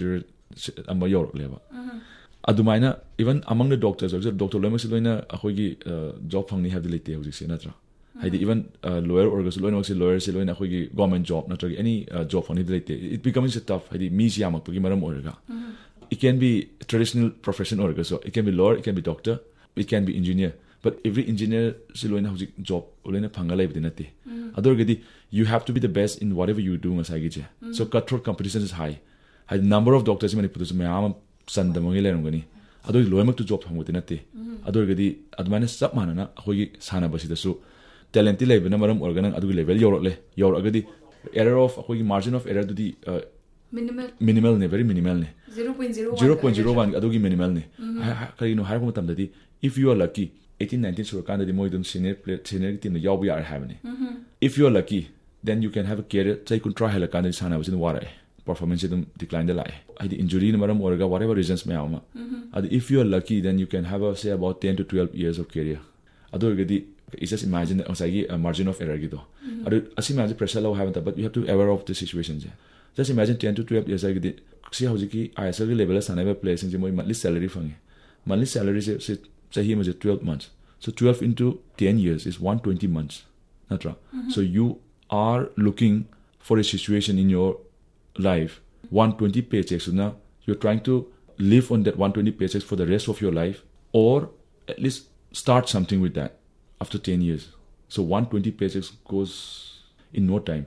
ama yorkleba adumaina even among the doctors also doctor loimak loina akhogi job phangni have the late hojik se natra haidi even lawyer or loina se lawyer se loina akhogi government job natra any job phangni late it becomes tough haidi mi siamak gi maram oraga it can be traditional profession oraga so it can be lawyer it can be doctor it can be engineer but every engineer se loina hojik job loina phanga laibdi nate adorgadi you have to be the best in whatever you do ngasai gi so cutthroat competition is high the number of doctors in Manipur mayam sandamangi lerangani adu loimak to job phangoti nate adorgadi admana sab manana akhogi sana basidasu talent leibena maram organang adu level yoragadi error of akhogi margin of error dudi minimal ne very minimal ne 0.01 adu gi minimal ne karino har ko tamdadi if you are lucky 18-19 surkanda di moidun senior team the yaw are having if you are lucky then you can have a career say kun try helakanda sana was in warai performance decline the lie the injury maram orga whatever reasons may ama if you are lucky then you can have say about 10 to 12 years of career adorgadi just imagine a margin of error gido asima pressure low have but you have to aware of the situations just imagine 10 to 12 years agidi see how jiki ISL level sanava players in my monthly salary fangi monthly salary say he was 12 months so 12 into 10 years is 120 months natra so you are looking for a situation in your life 120 paychecks so now you're trying to live on that 120 paychecks for the rest of your life or at least start something with that after 10 years so 120 paychecks goes in no time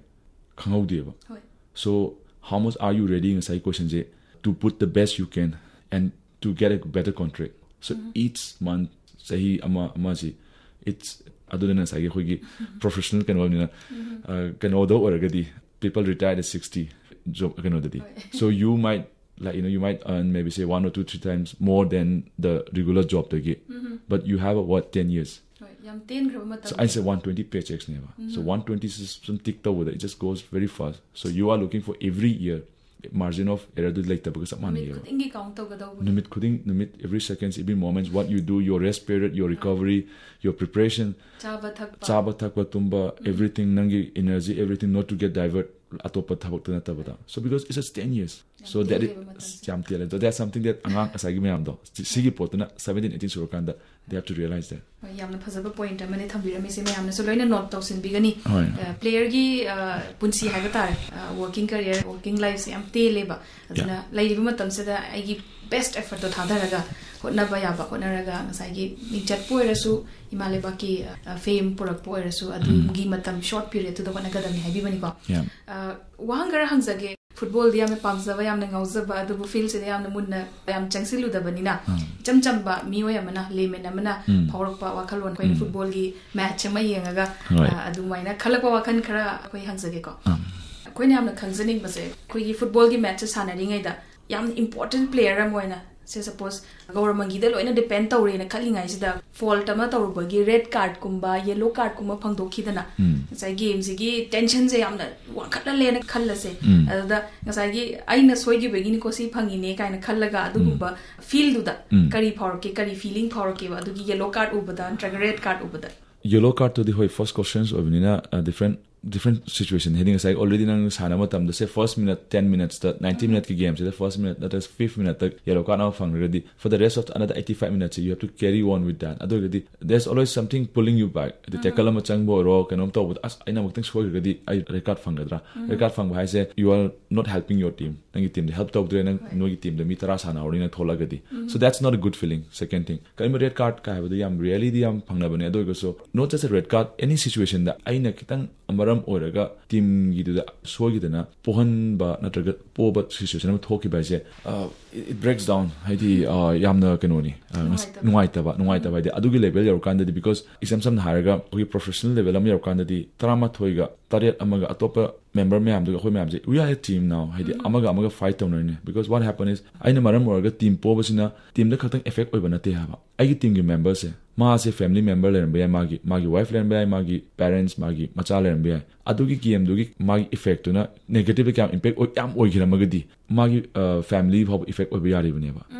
so how much are you ready in question to put the best you can and to get a better contract so each month sahi ama it's other than say professional can order oragadi people retire at 60 job so you might you might earn maybe say 1 or 2 3 times more than the regular job they get but you have 10 years so I say 120 paychecks never so 120 is some ticked over it just goes very fast so you are looking for every year margin of error do like that because money numit every seconds every moments what you do your rest period your recovery your preparation chaba thakpa tumba everything nangi energy everything not to get divert atopa thabak na tabata so because it's just 10 years so that is jamtiala that's something that angang asagi mayam do sigi potna 17 18 surkanda they have to realize that yamna phajaba point amane thambirami se mayamna so loina note tawsin bigani player gi punsi haiba tar working career working life yam teleba aduna laiba matam se da ai best effort to thadaraga hotnaba yaba hotnaraga ngasai gi michat poirasu imaleba ki fame purak poirasu adu gi matam short period to da hotnaga dami haibi bani ko wahangara hangzage football di yamna pamzaba yamna ngauzaba adu field se yamna munna yam changsilu da banina chamchamba miyo yamna lemen amana phawrakpa wakhalon koi football gi match ma yengaga adu maina khalakwa wakhan khara koi hangzage ko koi yamna khangzaning base koi gi football gi match sanari ngai da yamna important player am hoina say suppose Gouramangi da loina depend tawre na khalingai sida fault ama tawrubagi red card kumba yellow card kumba phangdokhidana sai game sigi tension se yamna wakhatla lena khallase ada ngasai gi aina soigi begini ko si phangine kaina khallaga adugumba feel du da kari phawrke kari feeling phawrke ba adugi yellow card ubada red card ubada yellow card to the first questions of nina different situation heading aside already nang sana matam the say first minute 10 minutes the 90 minute ki game the first minute that is 5th minute tak yellow card now fang ready for the rest of another 85 minutes you have to carry on with that adogadi there's always something pulling you back the tackle ma chang bo ro kanom to as aina makting soi gadi I record fang gadra record fang bhai say you are not helping your team nang team the help to dre nang no team the mitara sana orina thola gadi so that's not a good feeling second thing kai red card ka have the yam really the yam phangna bane adogo so not just a red card any situation that aina kitang amaram oraga team gi da sogidana pohan ba natraga poba situation ma thoki ba je it breaks down haidi yamna kanoni nuaita ba de adugi level yor kanda di because exam sam haraga ogi professional level am yor kanda di tarama thoiga taret amaga atopa member me am do khoi me am je we are a team now haidi amaga fight down ne because what happened is aina maram oraga team poba sina team da khatang effect oiba na te haba ai team gi members ma se family member len be magi wife len be magi parents magi macha len be adugi game dugi magi effect na negative kam impact o yam oi gira magadi magi family hob effect oiba yari bane ba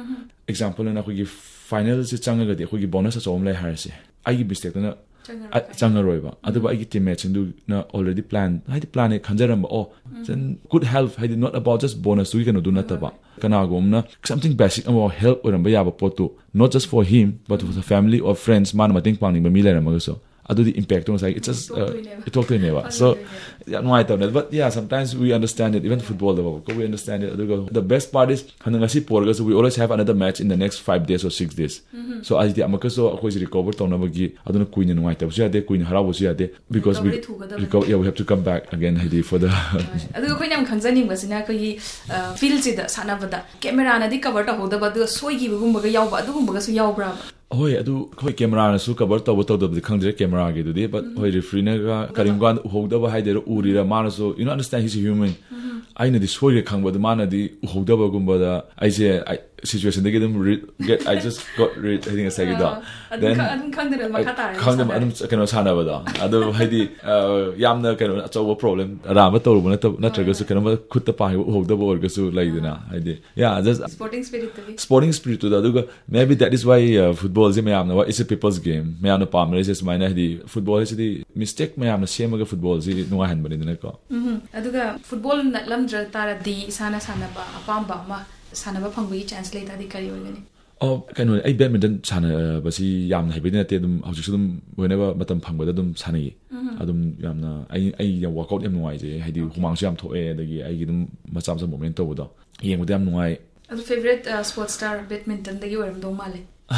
example na akhoi gi final se changa ga akhoi gi bonus achom lai har se ai gi mistake na changa roi ba adu ba ai gi teammates indu na already plan e khanjaram oh then good health hai not about just bonus we can do not ba kana gomna something basic about help or ba ya ba potu not just for him but for the family or friends man mating pang ni ba mi lai ma so adu the impact on like it's just it talk to never so yeah no I don't know but yeah sometimes we understand it even football we understand it the best part is hanangasi porga so we always have another match in the next 5 days or 6 days so as the amaka so akoi recover to na bagi aduna kuina no ita so ade kuina harabu so ade because we have to come back again hidi for the adu koi nam khangjaning basina koi field si da sana bada camera na di cover ta hoda badu soi gi gum baga yaw ba adu gum baga so yaw bra hoi adu khoi camera na su cover to the khangje camera ge du de but hoi referee na ga karim gan hoda ba hai de uri ra man so you know understand he's a human I know this story khang ba man di hoda ba gum ba da I say situation they get them I just got rid I think I say da then khang de ma khata khang de anum kano sana ba da adu hai di yamna kano achoba problem ra ba to na na traga su kano khut ta pa hoda ba or ga su lai dina hai di yeah just sporting spirit da adu maybe that is why football is mayam na it's a people's game mayam na pam is maina di football is the mistake mayam na sema ga football is no han bani na ko adu ga football na lamdra tara di sana ba apam ba ma sana ba phangbi chance lai ta di kari organi oh kano ai badminton sana basi yam na haibina te dum hauju sudum whenever matam phangba dum sanai adum yamna ai ya workout yam nuai je haidi humang su yam thoe dagi ai gi dum macham sa moment to do yeng yam nuai adu favorite sports star badminton dagi oram do male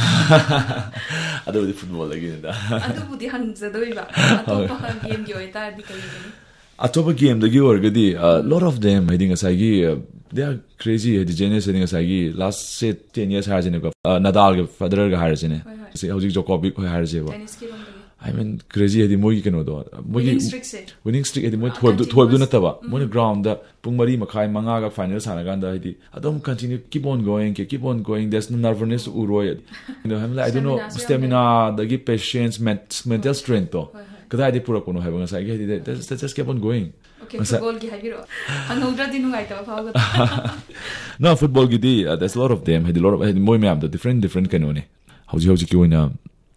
adu football lagi da adu budi hangza doi ba atopa game gi oita di kari atopa game dagi orgadi lot of them I think asai gi they are crazy the genius I think asai gi last say 10 years har jene ko Nadal ga Federer ga har jene se hojik Djokovic ho har je ba tennis ki rom I mean crazy hedi moi keno do moi winning streak hedi moi thoib du na ta ba moi ground da pung mari makhai manga ga final sana ganda hedi adom continue keep on going there's no nervousness uroi you know I don't know stamina the give patience mental strength to kada hedi pura kono haiba ngasai hedi just keep on going okay football gi haibiro anodra dinu ngai ta phaga no football gi di there's a lot of them hedi lot of moi me am the different kano ne hauji ki oina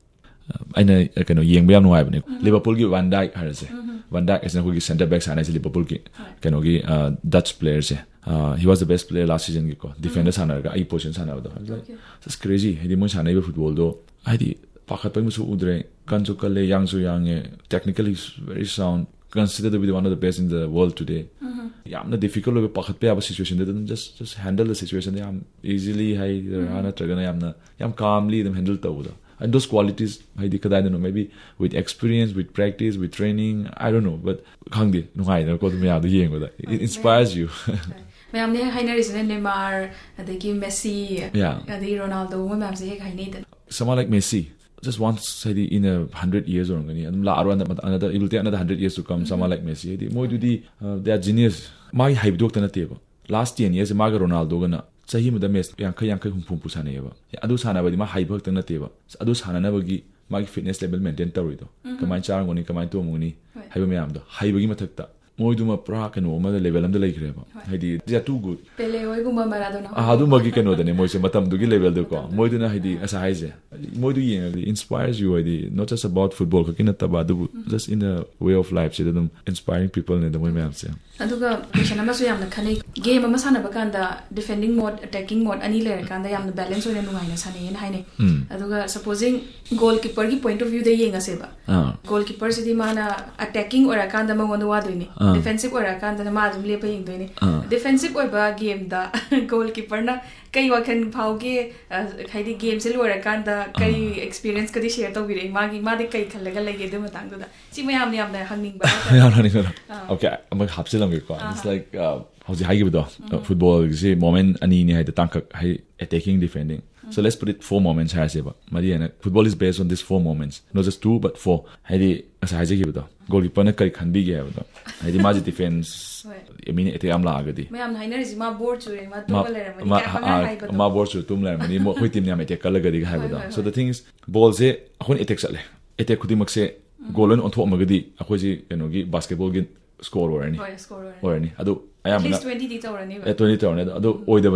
aina kano yeng ba nuai bane Liverpool gi Van Dijk harase Van Dijk is na ko gi center back sana Liverpool gi kano gi Dutch player se he was the best player last season gi ko defender sana ga ai position sana do it's crazy hedi mo sana ba football do hedi pakhat pa musu udre kanju kale yang technically very sound considered to be one of the best in the world today yamna difficult lo pakhat pe aba situation they just handle the situation they am easily hai rana tragana yam calmly them handle tawda and those qualities I don't know maybe with experience with practice with training I don't know but khangdi nuai na ko me adu yeng da it inspires you mayam ne hainer is Neymar adagi Messi adagi Ronaldo mayam se hek hainei da someone like Messi just once said in 100 years or ngani adum la around another it will take another 100 years to come someone like Messi moi do they are genius mai hype doctor na teba last 10 years ma ga Ronaldo gana sahi mu da mes yang hum pu sana yeba adu sana ba di ma hype doctor na teba adu sana na bagi ma fitness level maintain tawri do kamai char ngoni kamai to ngoni haiba me am do haiba gi mathak ta moi du ma pra kano ma level am da lai khre ba haidi they are too good Pele oi gumba Maradona adu magi kano da ne moi se matam du gi level do ko moi du na haidi asa haije moi du yeng inspires you haidi not just about football ko kinata ba du just in a way of life se dum inspiring people ne da moi me am se aduga question ama so yamna khani game ama sana ba kanda defending mode attacking mode ani le kanda yamna balance oina nuai na sane en haine aduga supposing goalkeeper gi point of view de yenga se ba goalkeeper si di mana attacking ora kanda ma wonda wa doini defensive ora kanda ma dum le pa yeng doini defensive oi ba game da goalkeeper na kai wakhan phauge khaidi game se lora kanda kai experience kadi share to bire ma de kai khallaga lege de matang da si mayam ne amna hangning ba okay am hapse it's like how's the high give football is moment ani ni hai tank hai attacking defending so let's put it 4 moments hai se ba mariana football is based on these 4 moments not just 2 but 4 hai di asa hai give do goalkeeper na kai khan bi ge ba hai di ma defense I mean ete am la agadi mayam hainer ji ma board chure ma to lera mani ka hanga hai ba ma board chu tum lera mani mo khoi team ne ame te kalagadi hai ba so the thing is ball se akhon attack sale attack khudi mak se goal on tho magadi akhoi ji keno gi basketball gi score or any adu ayam at least 20 di tawrani ba 20 tawrani adu oida banina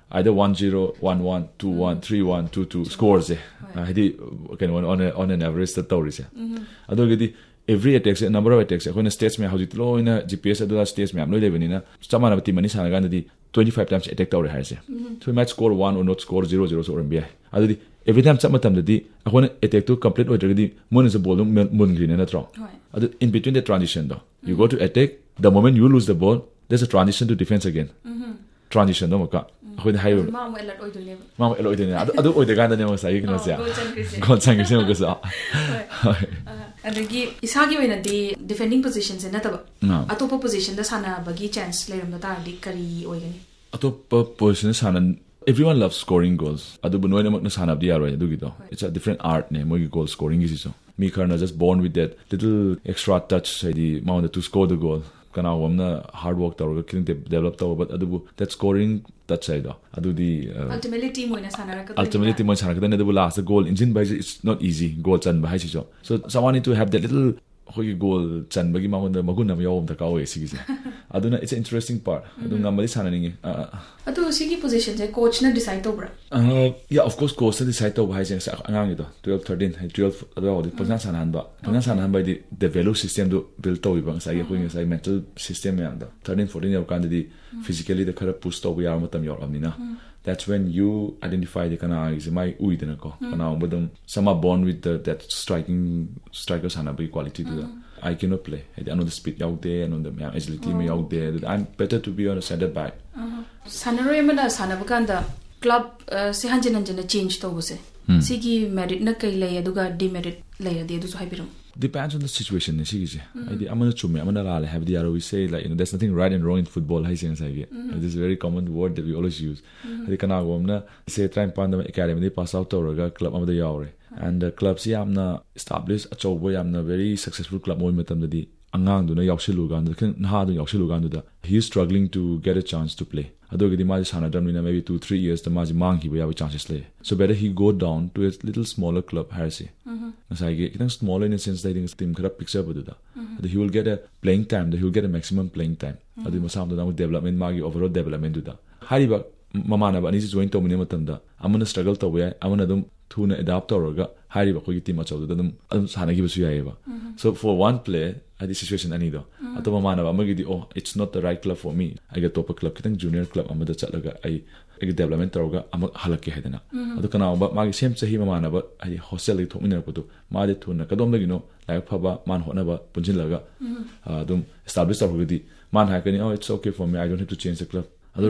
either 1-0, 1-1, 2-1, 3-1, 2-2 scores on an average the tawrise adogidi every attack number of attacks when states me how it low in a GPS adu states me am no level in a samana team mani sana gandi 25 times attack tawre haise so we might score 1 or not score 0-0 so mbi adudi every time sama tam dadi akona attack to complete oidragadi mon is a ball mon green na tro adu in between the transition though you go to attack the moment you lose the ball there's a transition to defense again transition no maka akhoi hai mama alert oidulne mama alert oidulne adu oidaganda ne masa yikno sia goal changise mo kasa adagi isagi oina di defending position se nataba atopa position da sana bagi chance leram da di kari oigani atopa position sana everyone loves scoring goals adu bunoina makna sana di yaro adu gido it's a different art ne mogi goal scoring is so me karna just born with that little extra touch di mount to score the goal kana wamna hard work tawra kin develop taw but adu that scoring touch side adu di ultimately team oina sana ka adu last goal engine by it's not easy goal chan ba so someone need to have that little hoyi goal chan bagi ma honda magun nam yawm ta ka we sigise aduna it's an interesting part adu ngamali sana ninge adu sigi position je coach na decide to bra yeah of course coach na decide to ba haise angang ido 12 13 12 adu person sana han by the value system do build to ba sai ko ngi sai mental system ya da 13 14 year kan di physically the khara push to ya matam yor amina that's when you identify the kana is my uidena ko kana bodum sama born with that striker sana by quality to I cannot play I know the speed out there and on the agility me out there I'm better to be on a center back sanaro emana sana bakanda club se hanjin change to bose sigi merit na kai lay aduga demerit lay ade du so haibirum depends on the situation sigise I amana chume amana la have the we say like there's nothing right and wrong in football I say this is a very common word that we always use adi kana gomna say try and academy pass out tawraga club amada yawre and the clubs yamna established achobo yamna very successful club moi matam dadi angang du na yawsilu gan na du yawsilu gan da he is struggling to get a chance to play adogidi ma sana damina maybe 2-3 years the ma mang hi ba chances le so better he go down to a little smaller club harsi asai ge kitang smaller in a sense that team khara picture bodu da he will get a playing time he will get a maximum playing time adu masam da development magi overall development da hari ba mamana ba ni join to mini matam da amana struggle to ya amana dum thuna adapt tawraga hari ba khoi team achaw da dum sana gi basu ya ba so for one player at this situation ani do atoma mana ba magi di it's not the right club for me I get top club kitang junior club amada chatlaga I development tawraga am halak hedana adu kana ba magi same sahi mana ba ai hostel li thomina ko to ma de thuna kadom lagi no like phaba man hona ba punjin laga dum establish tawragi man ha kani it's okay for me I don't have to change the club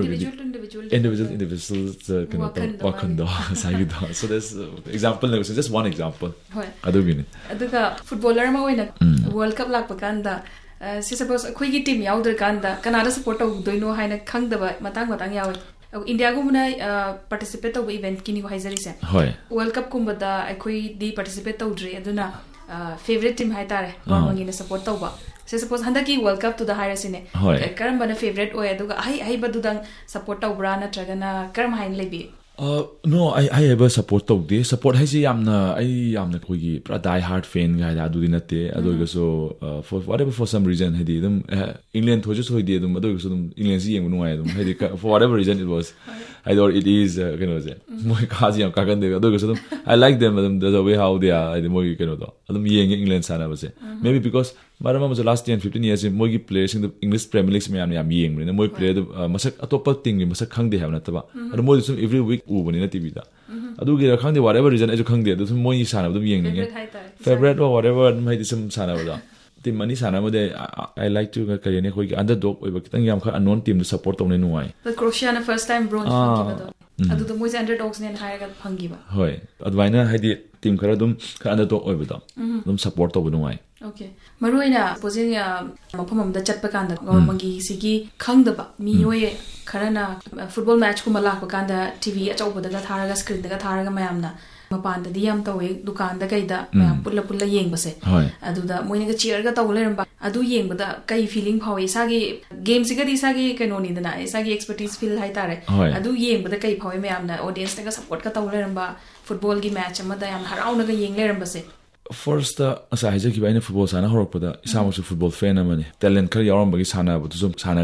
individual wakanda sagido so there's example just one example adugini aduga footballer ma oina world cup lak pakanda si suppose khoi gi team yaudar kanda kanada support to doino haina khangdaba matang yawe India go muna participate to event kini ko haizari se world cup kumbada khoi di participate to dre aduna favorite team hai tare Gouramangi ne support to ba se suppose handaki world cup to the higher sine karam bana favorite oy aduga ai badudang support to bra na tragana karam hain lebi no I have a support to the support hai si yamna koi gi pra die hard fan ga da du dinate aduga so for whatever for some reason hedi dum England thoje so hedi dum aduga so dum England si yeng nu ai dum hedi for whatever reason it was I thought it is moi kaji am kagan de aduga so dum I like them the way how they are the moi keno do adum yeng England sana ba se maybe because marama was last 10-15 years moi gi players in the English Premier League me yam yeng ne moi play masak atopa thing masak khangde have na taba adu moi so every week ubani na TV da adugi ra khangde whatever reason I khangde adu moi sana dum yeng ne favorite or whatever mai disum sana ba team mani sana mo de I like to kariane khoi underdog oi ba kitang yam kha unknown team to support tone nuai the Croatia na first time bronze phangibado adu the moi underdogs ne haiga phangiba hoi advaina haidi team khara dum kha underdog oi ba dum support to nuai okay maruina posing mafam amda chatpa kanda Gouramangi sigi khangdaba miyoi kharana football match kuma lakpa kanda TV achauboda ga tharaga screen daga tharaga mayamna mapanda di yam tawe dukan da kaida mayam pulla yengbase aduda moina ga cheer ga tawleramba adu yengbada kai feeling phawe isagi game siga di isagi kanoni dana isagi expertise feel hai tare adu yengbada kai phawe mayamna audience daga support ka tawleramba football gi match amada yam harauna ga yengleramba se first asa haja ki baina football sana horokpada isamu football fan amani talent kar yaram bagi sana bu zum sana gre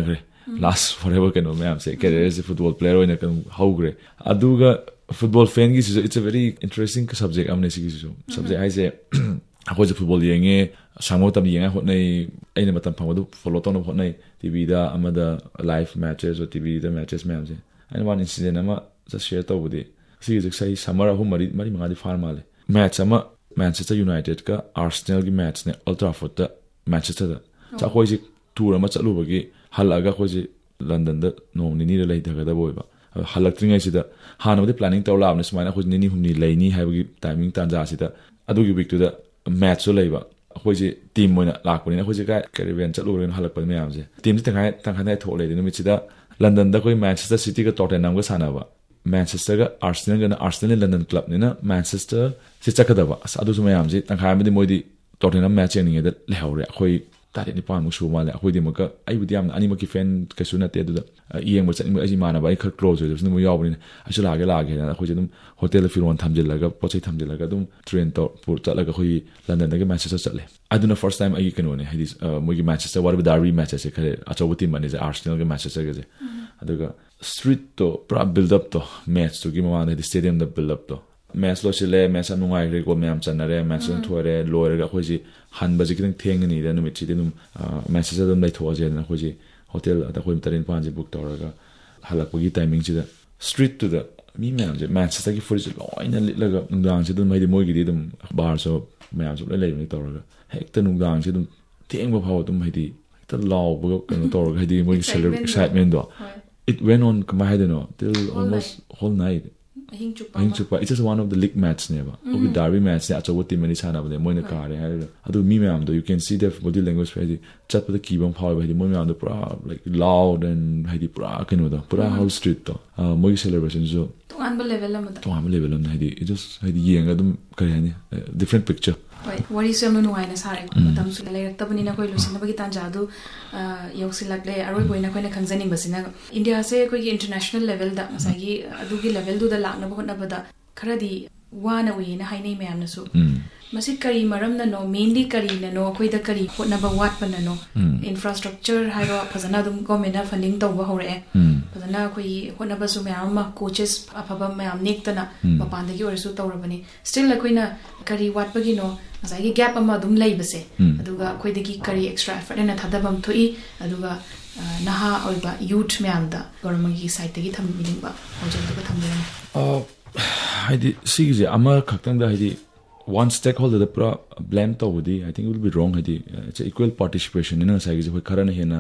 last forever kano mayam se career as a football player oina kan hogre aduga football fan gi it's a very interesting subject amne si gi subject ai se akoi je football yenge sango tam yenga hotnai aina matam phangadu follow ton hotnai tv da amada live matches or tv da matches mayam se and one incident ama just share to budi si gi sai summer ahum mari manga di farm male match ama Manchester United ka Arsenal gi match ne Old Trafford da Manchester da cha khoi ji tour ama chalu bagi halaga khoi ji London da no ni la lai daga da boy ba halak tringai si da hanu de planning taw lab ne smaina khoi ni humni lai ni ha bagi timing tanja si da adu gi week to da match so lai ba khoi ji team moina lak pani na khoi ji ka Caribbean chalu ren halak pa me am je team ji tang tho le ni mi si da London da khoi Manchester City ka Tottenham ga sana ba Manchester ga Arsenal London club ni na Manchester si chakadaba adu su mayam ji tangkhai mi moi di Tottenham match ni da lehore khoi tari ni pam su male khoi di maka ai budi am ani maki fan ka su na te du da yeng mo chani ai mana ba ai khar close jo mo yaw ni asu la ga na khoi dum hotel firon thamjil laga pochai thamjil laga dum train to pur chala ga khoi London da ga Manchester chale aduna first time ai kanu ne hadis mo gi Manchester war ba derby match ase khare achaw team mane Arsenal ga Manchester ga je aduga street to pra build up to match to gi mama the stadium da build up to match lo chile match anungai re ko myam chanare match on thore loire ga khoi ji han ba ji kitang theng ni da numit chi dum Manchester dum lai thoje na khoi ji hotel da khoi tarin pan ji book toraga halak gi timing chi da street to the mi myam je Manchester gi furi loina litlaga nungdang chi dum mai di moi gi dum bar so myam so lai ni toraga hekta nungdang chi dum theng ba phaw dum mai di hekta law ba ko toraga hai di moi excitement do it went on kama hai no till almost whole night Ahing chupa it's just one of the league match neba obi derby match ne achaw team ni chana bade moina kare ha adu mi meam do you can see their body language very chat the key bom power by moi meam do pra like loud and haidi pra kanu da pra whole street to moi celebration so to unbelievable level on haidi it just haidi yenga dum kare hani different picture Hoi, wari so yamnu nuai na sare matam su lai tabani na koi lusin bagi tan jadu yausilak le aroi boina koi na khangjaning basina India se koi international level da masagi adugi level du da lakna bo na bada kharadi wana wi na hainai mayam na su masi kari maram na no mainly kari na no koi da kari hotna ba wat pa na no infrastructure hairo phajana dum government na funding taw ba hore phajana koi hotna ba su mayam ma coaches afaba mayam nektana mapan da gi orsu tawrabani still la koi na kari wat ba gi no asai gap ama dum lai base aduga koi da gi kari extra effort na thadabam thoi aduga naha oiba youth mayam da Gouramangi side da gi thambining ba hojal da thambiran haidi sige ama khaktang da haidi one stakeholder the pra blame to wudi I think it will be wrong haidi it's a equal participation in sa gi hoi kharana hena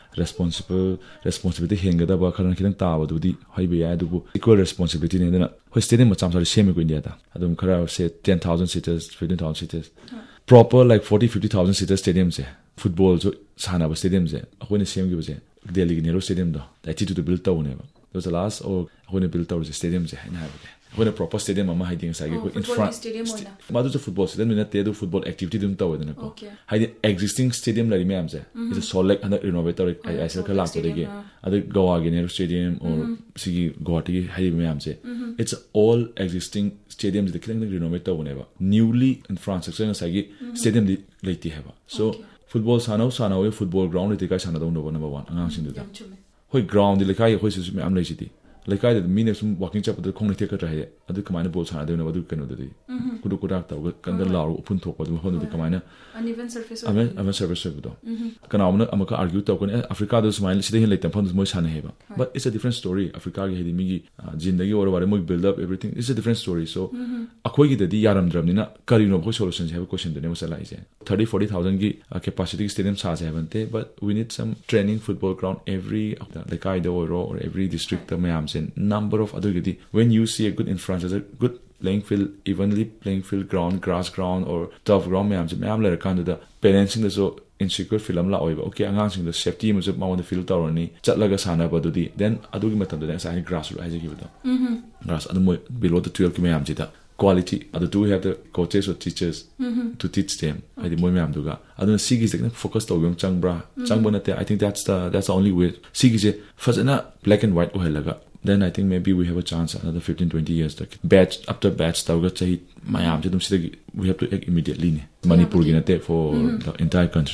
responsibility henga da ba kharana khidang ta ba dudi hoi be ya du equal responsibility ne na hoi stadium ma chamsa semi ko india da adum khara say 10,000 seaters 15,000 seaters proper like 40-50,000 seaters stadium se football so sana ba stadium se akoi ne same gi ba se Delhi gi nero stadium da that to build town ne ba there was the last or akoi ne build town stadium se na ba when a proper stadium ama hiding sa gi in front madu to football stadium na te do football activity dum taw dena ko hiding existing stadium la rimam se is a solid and renovator I sel kala ko dege adu Goa gi nero stadium or sigi Goa ti hiding rimam se it's all existing stadiums the killing renovate taw neba newly infrastructure na sa gi stadium di leiti heba so football sanau we football ground ti ka sana do no number 1 angang sin da hoi ground di lekai hoi su me am lei ti lekai da mine sum walking chap da khong le ka rahe adu kamana bol sana de no adu kanu de kudu kudak taw kan da law upun thok du honu de kamana uneven surface uneven surface do kana amna amaka argue taw kan Africa da smile sida hin leitam phon mo sana heba but it's a different story Africa gi hedi migi jindagi or ware mo build up everything it's a different story so akoi gi da di yaram dram ni na kari no ko solutions have question de ne masala ise 30-40,000 gi capacity stadium sa se bante but we need some training football ground every lekai da or every district da mayam number of other gidi when you see a good infrastructure good playing field evenly playing field ground grass ground or turf ground mayam la kan da parents in the so insecure film la oiba okay angang sing the safety mo ma on the field tawrani chatlaga sana ba dudi then adugi matam da sa grass ro aje gi da grass adu mo below the 12 ki mayam ji da quality adu do we have the coaches or teachers to teach them adi mo mayam duga adu sigi je focus to yong changbra changbona te I think that's the only way sigi je fazana black and white ohelaga then I think maybe we have a chance another 15-20 years like batch after batch tawga chahi mayam je dum sida we have to act immediately ne Manipur gi na te for the entire country gi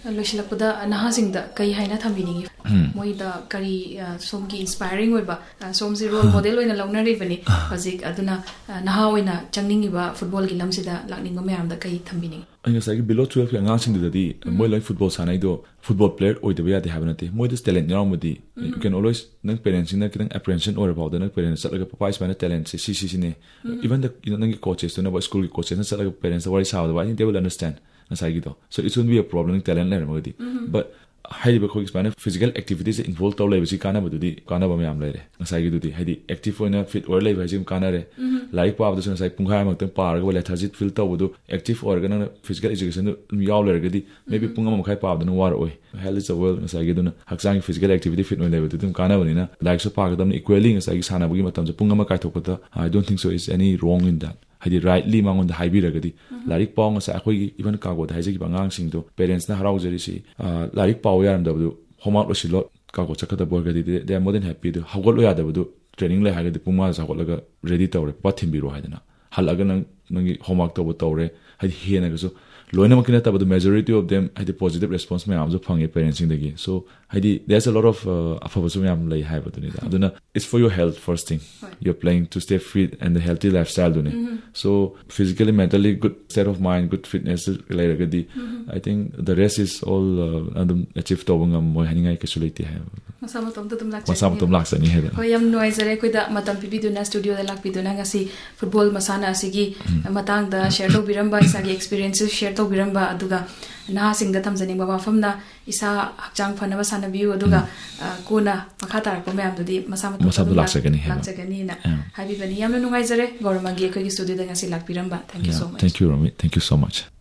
loisilakpada nahasingda kai haina thambiningi moida kari somgi inspiring oiba somsi role model oina launari bani hajik aduna naha oina changningiba football gi lamsida lakninga mayamda kai thambiningi aina sagi below 12 ki angang sing dadi moi like football sanai do football player oida ya de habanate moi this talent yaramudi you can always nang parents na kitang apprehension or about the parents salaga papa is mana talent si ne even the nang coaches no school coaches na salaga parents worry sao I think they will understand so it shouldn't be a problem talent level but highly because physical activities involved to level kana badudi kana ba myam lere ngasai dudi hidi active oina fit or level jim kana re like pa abdu sai pungha mak tang par ga lethargic feel to budu active organ physical education yaw lere gadi maybe punga ma khai pa abdu war oi health is a world ngasai duna haksang physical activity fit no level dum kana bani na like so pa ga dam equally ngasai sana bagi matam punga ma kai thokota I don't think so is any wrong in that hadi rightly mangon da hybrid agadi larik pawng sa akoi even kago da haji bangang sing do parents na harau jeri si larik paw yaram da bu homework lo silo kago chakata bor gadi they are more than happy do hagol lo ya da bu training le hagadi puma sa hagol ga ready tawre pathim biro hadana hal aga nang homework to bu tawre hadi hena ga so loina makina ta bu majority of them hadi positive response me amzo phange parents sing dagi so hadi there's a lot of afabasum yam lai hai baduni da aduna it's for your health first thing you're playing to stay fit and the healthy lifestyle dune so physically mentally good state of mind good fitness related gadi I think the rest is all achieve tawanga moi haningai kasuliti hai masamatom laksani hai hoi yam noisere koida matam pibiduna studio da lakpiduna ngasi football masana asigi matang da share to biramba isagi experiences share to biramba aduga na singda thamjani baba famna isa hakjang phanaba sanabiu aduga kona makha tarak pa mayam dudi masamatom laksagani na habi bani yamna nungai jare Gouramangi ko studio da ngasi lakpiramba thank you so much thank you Romi thank you so much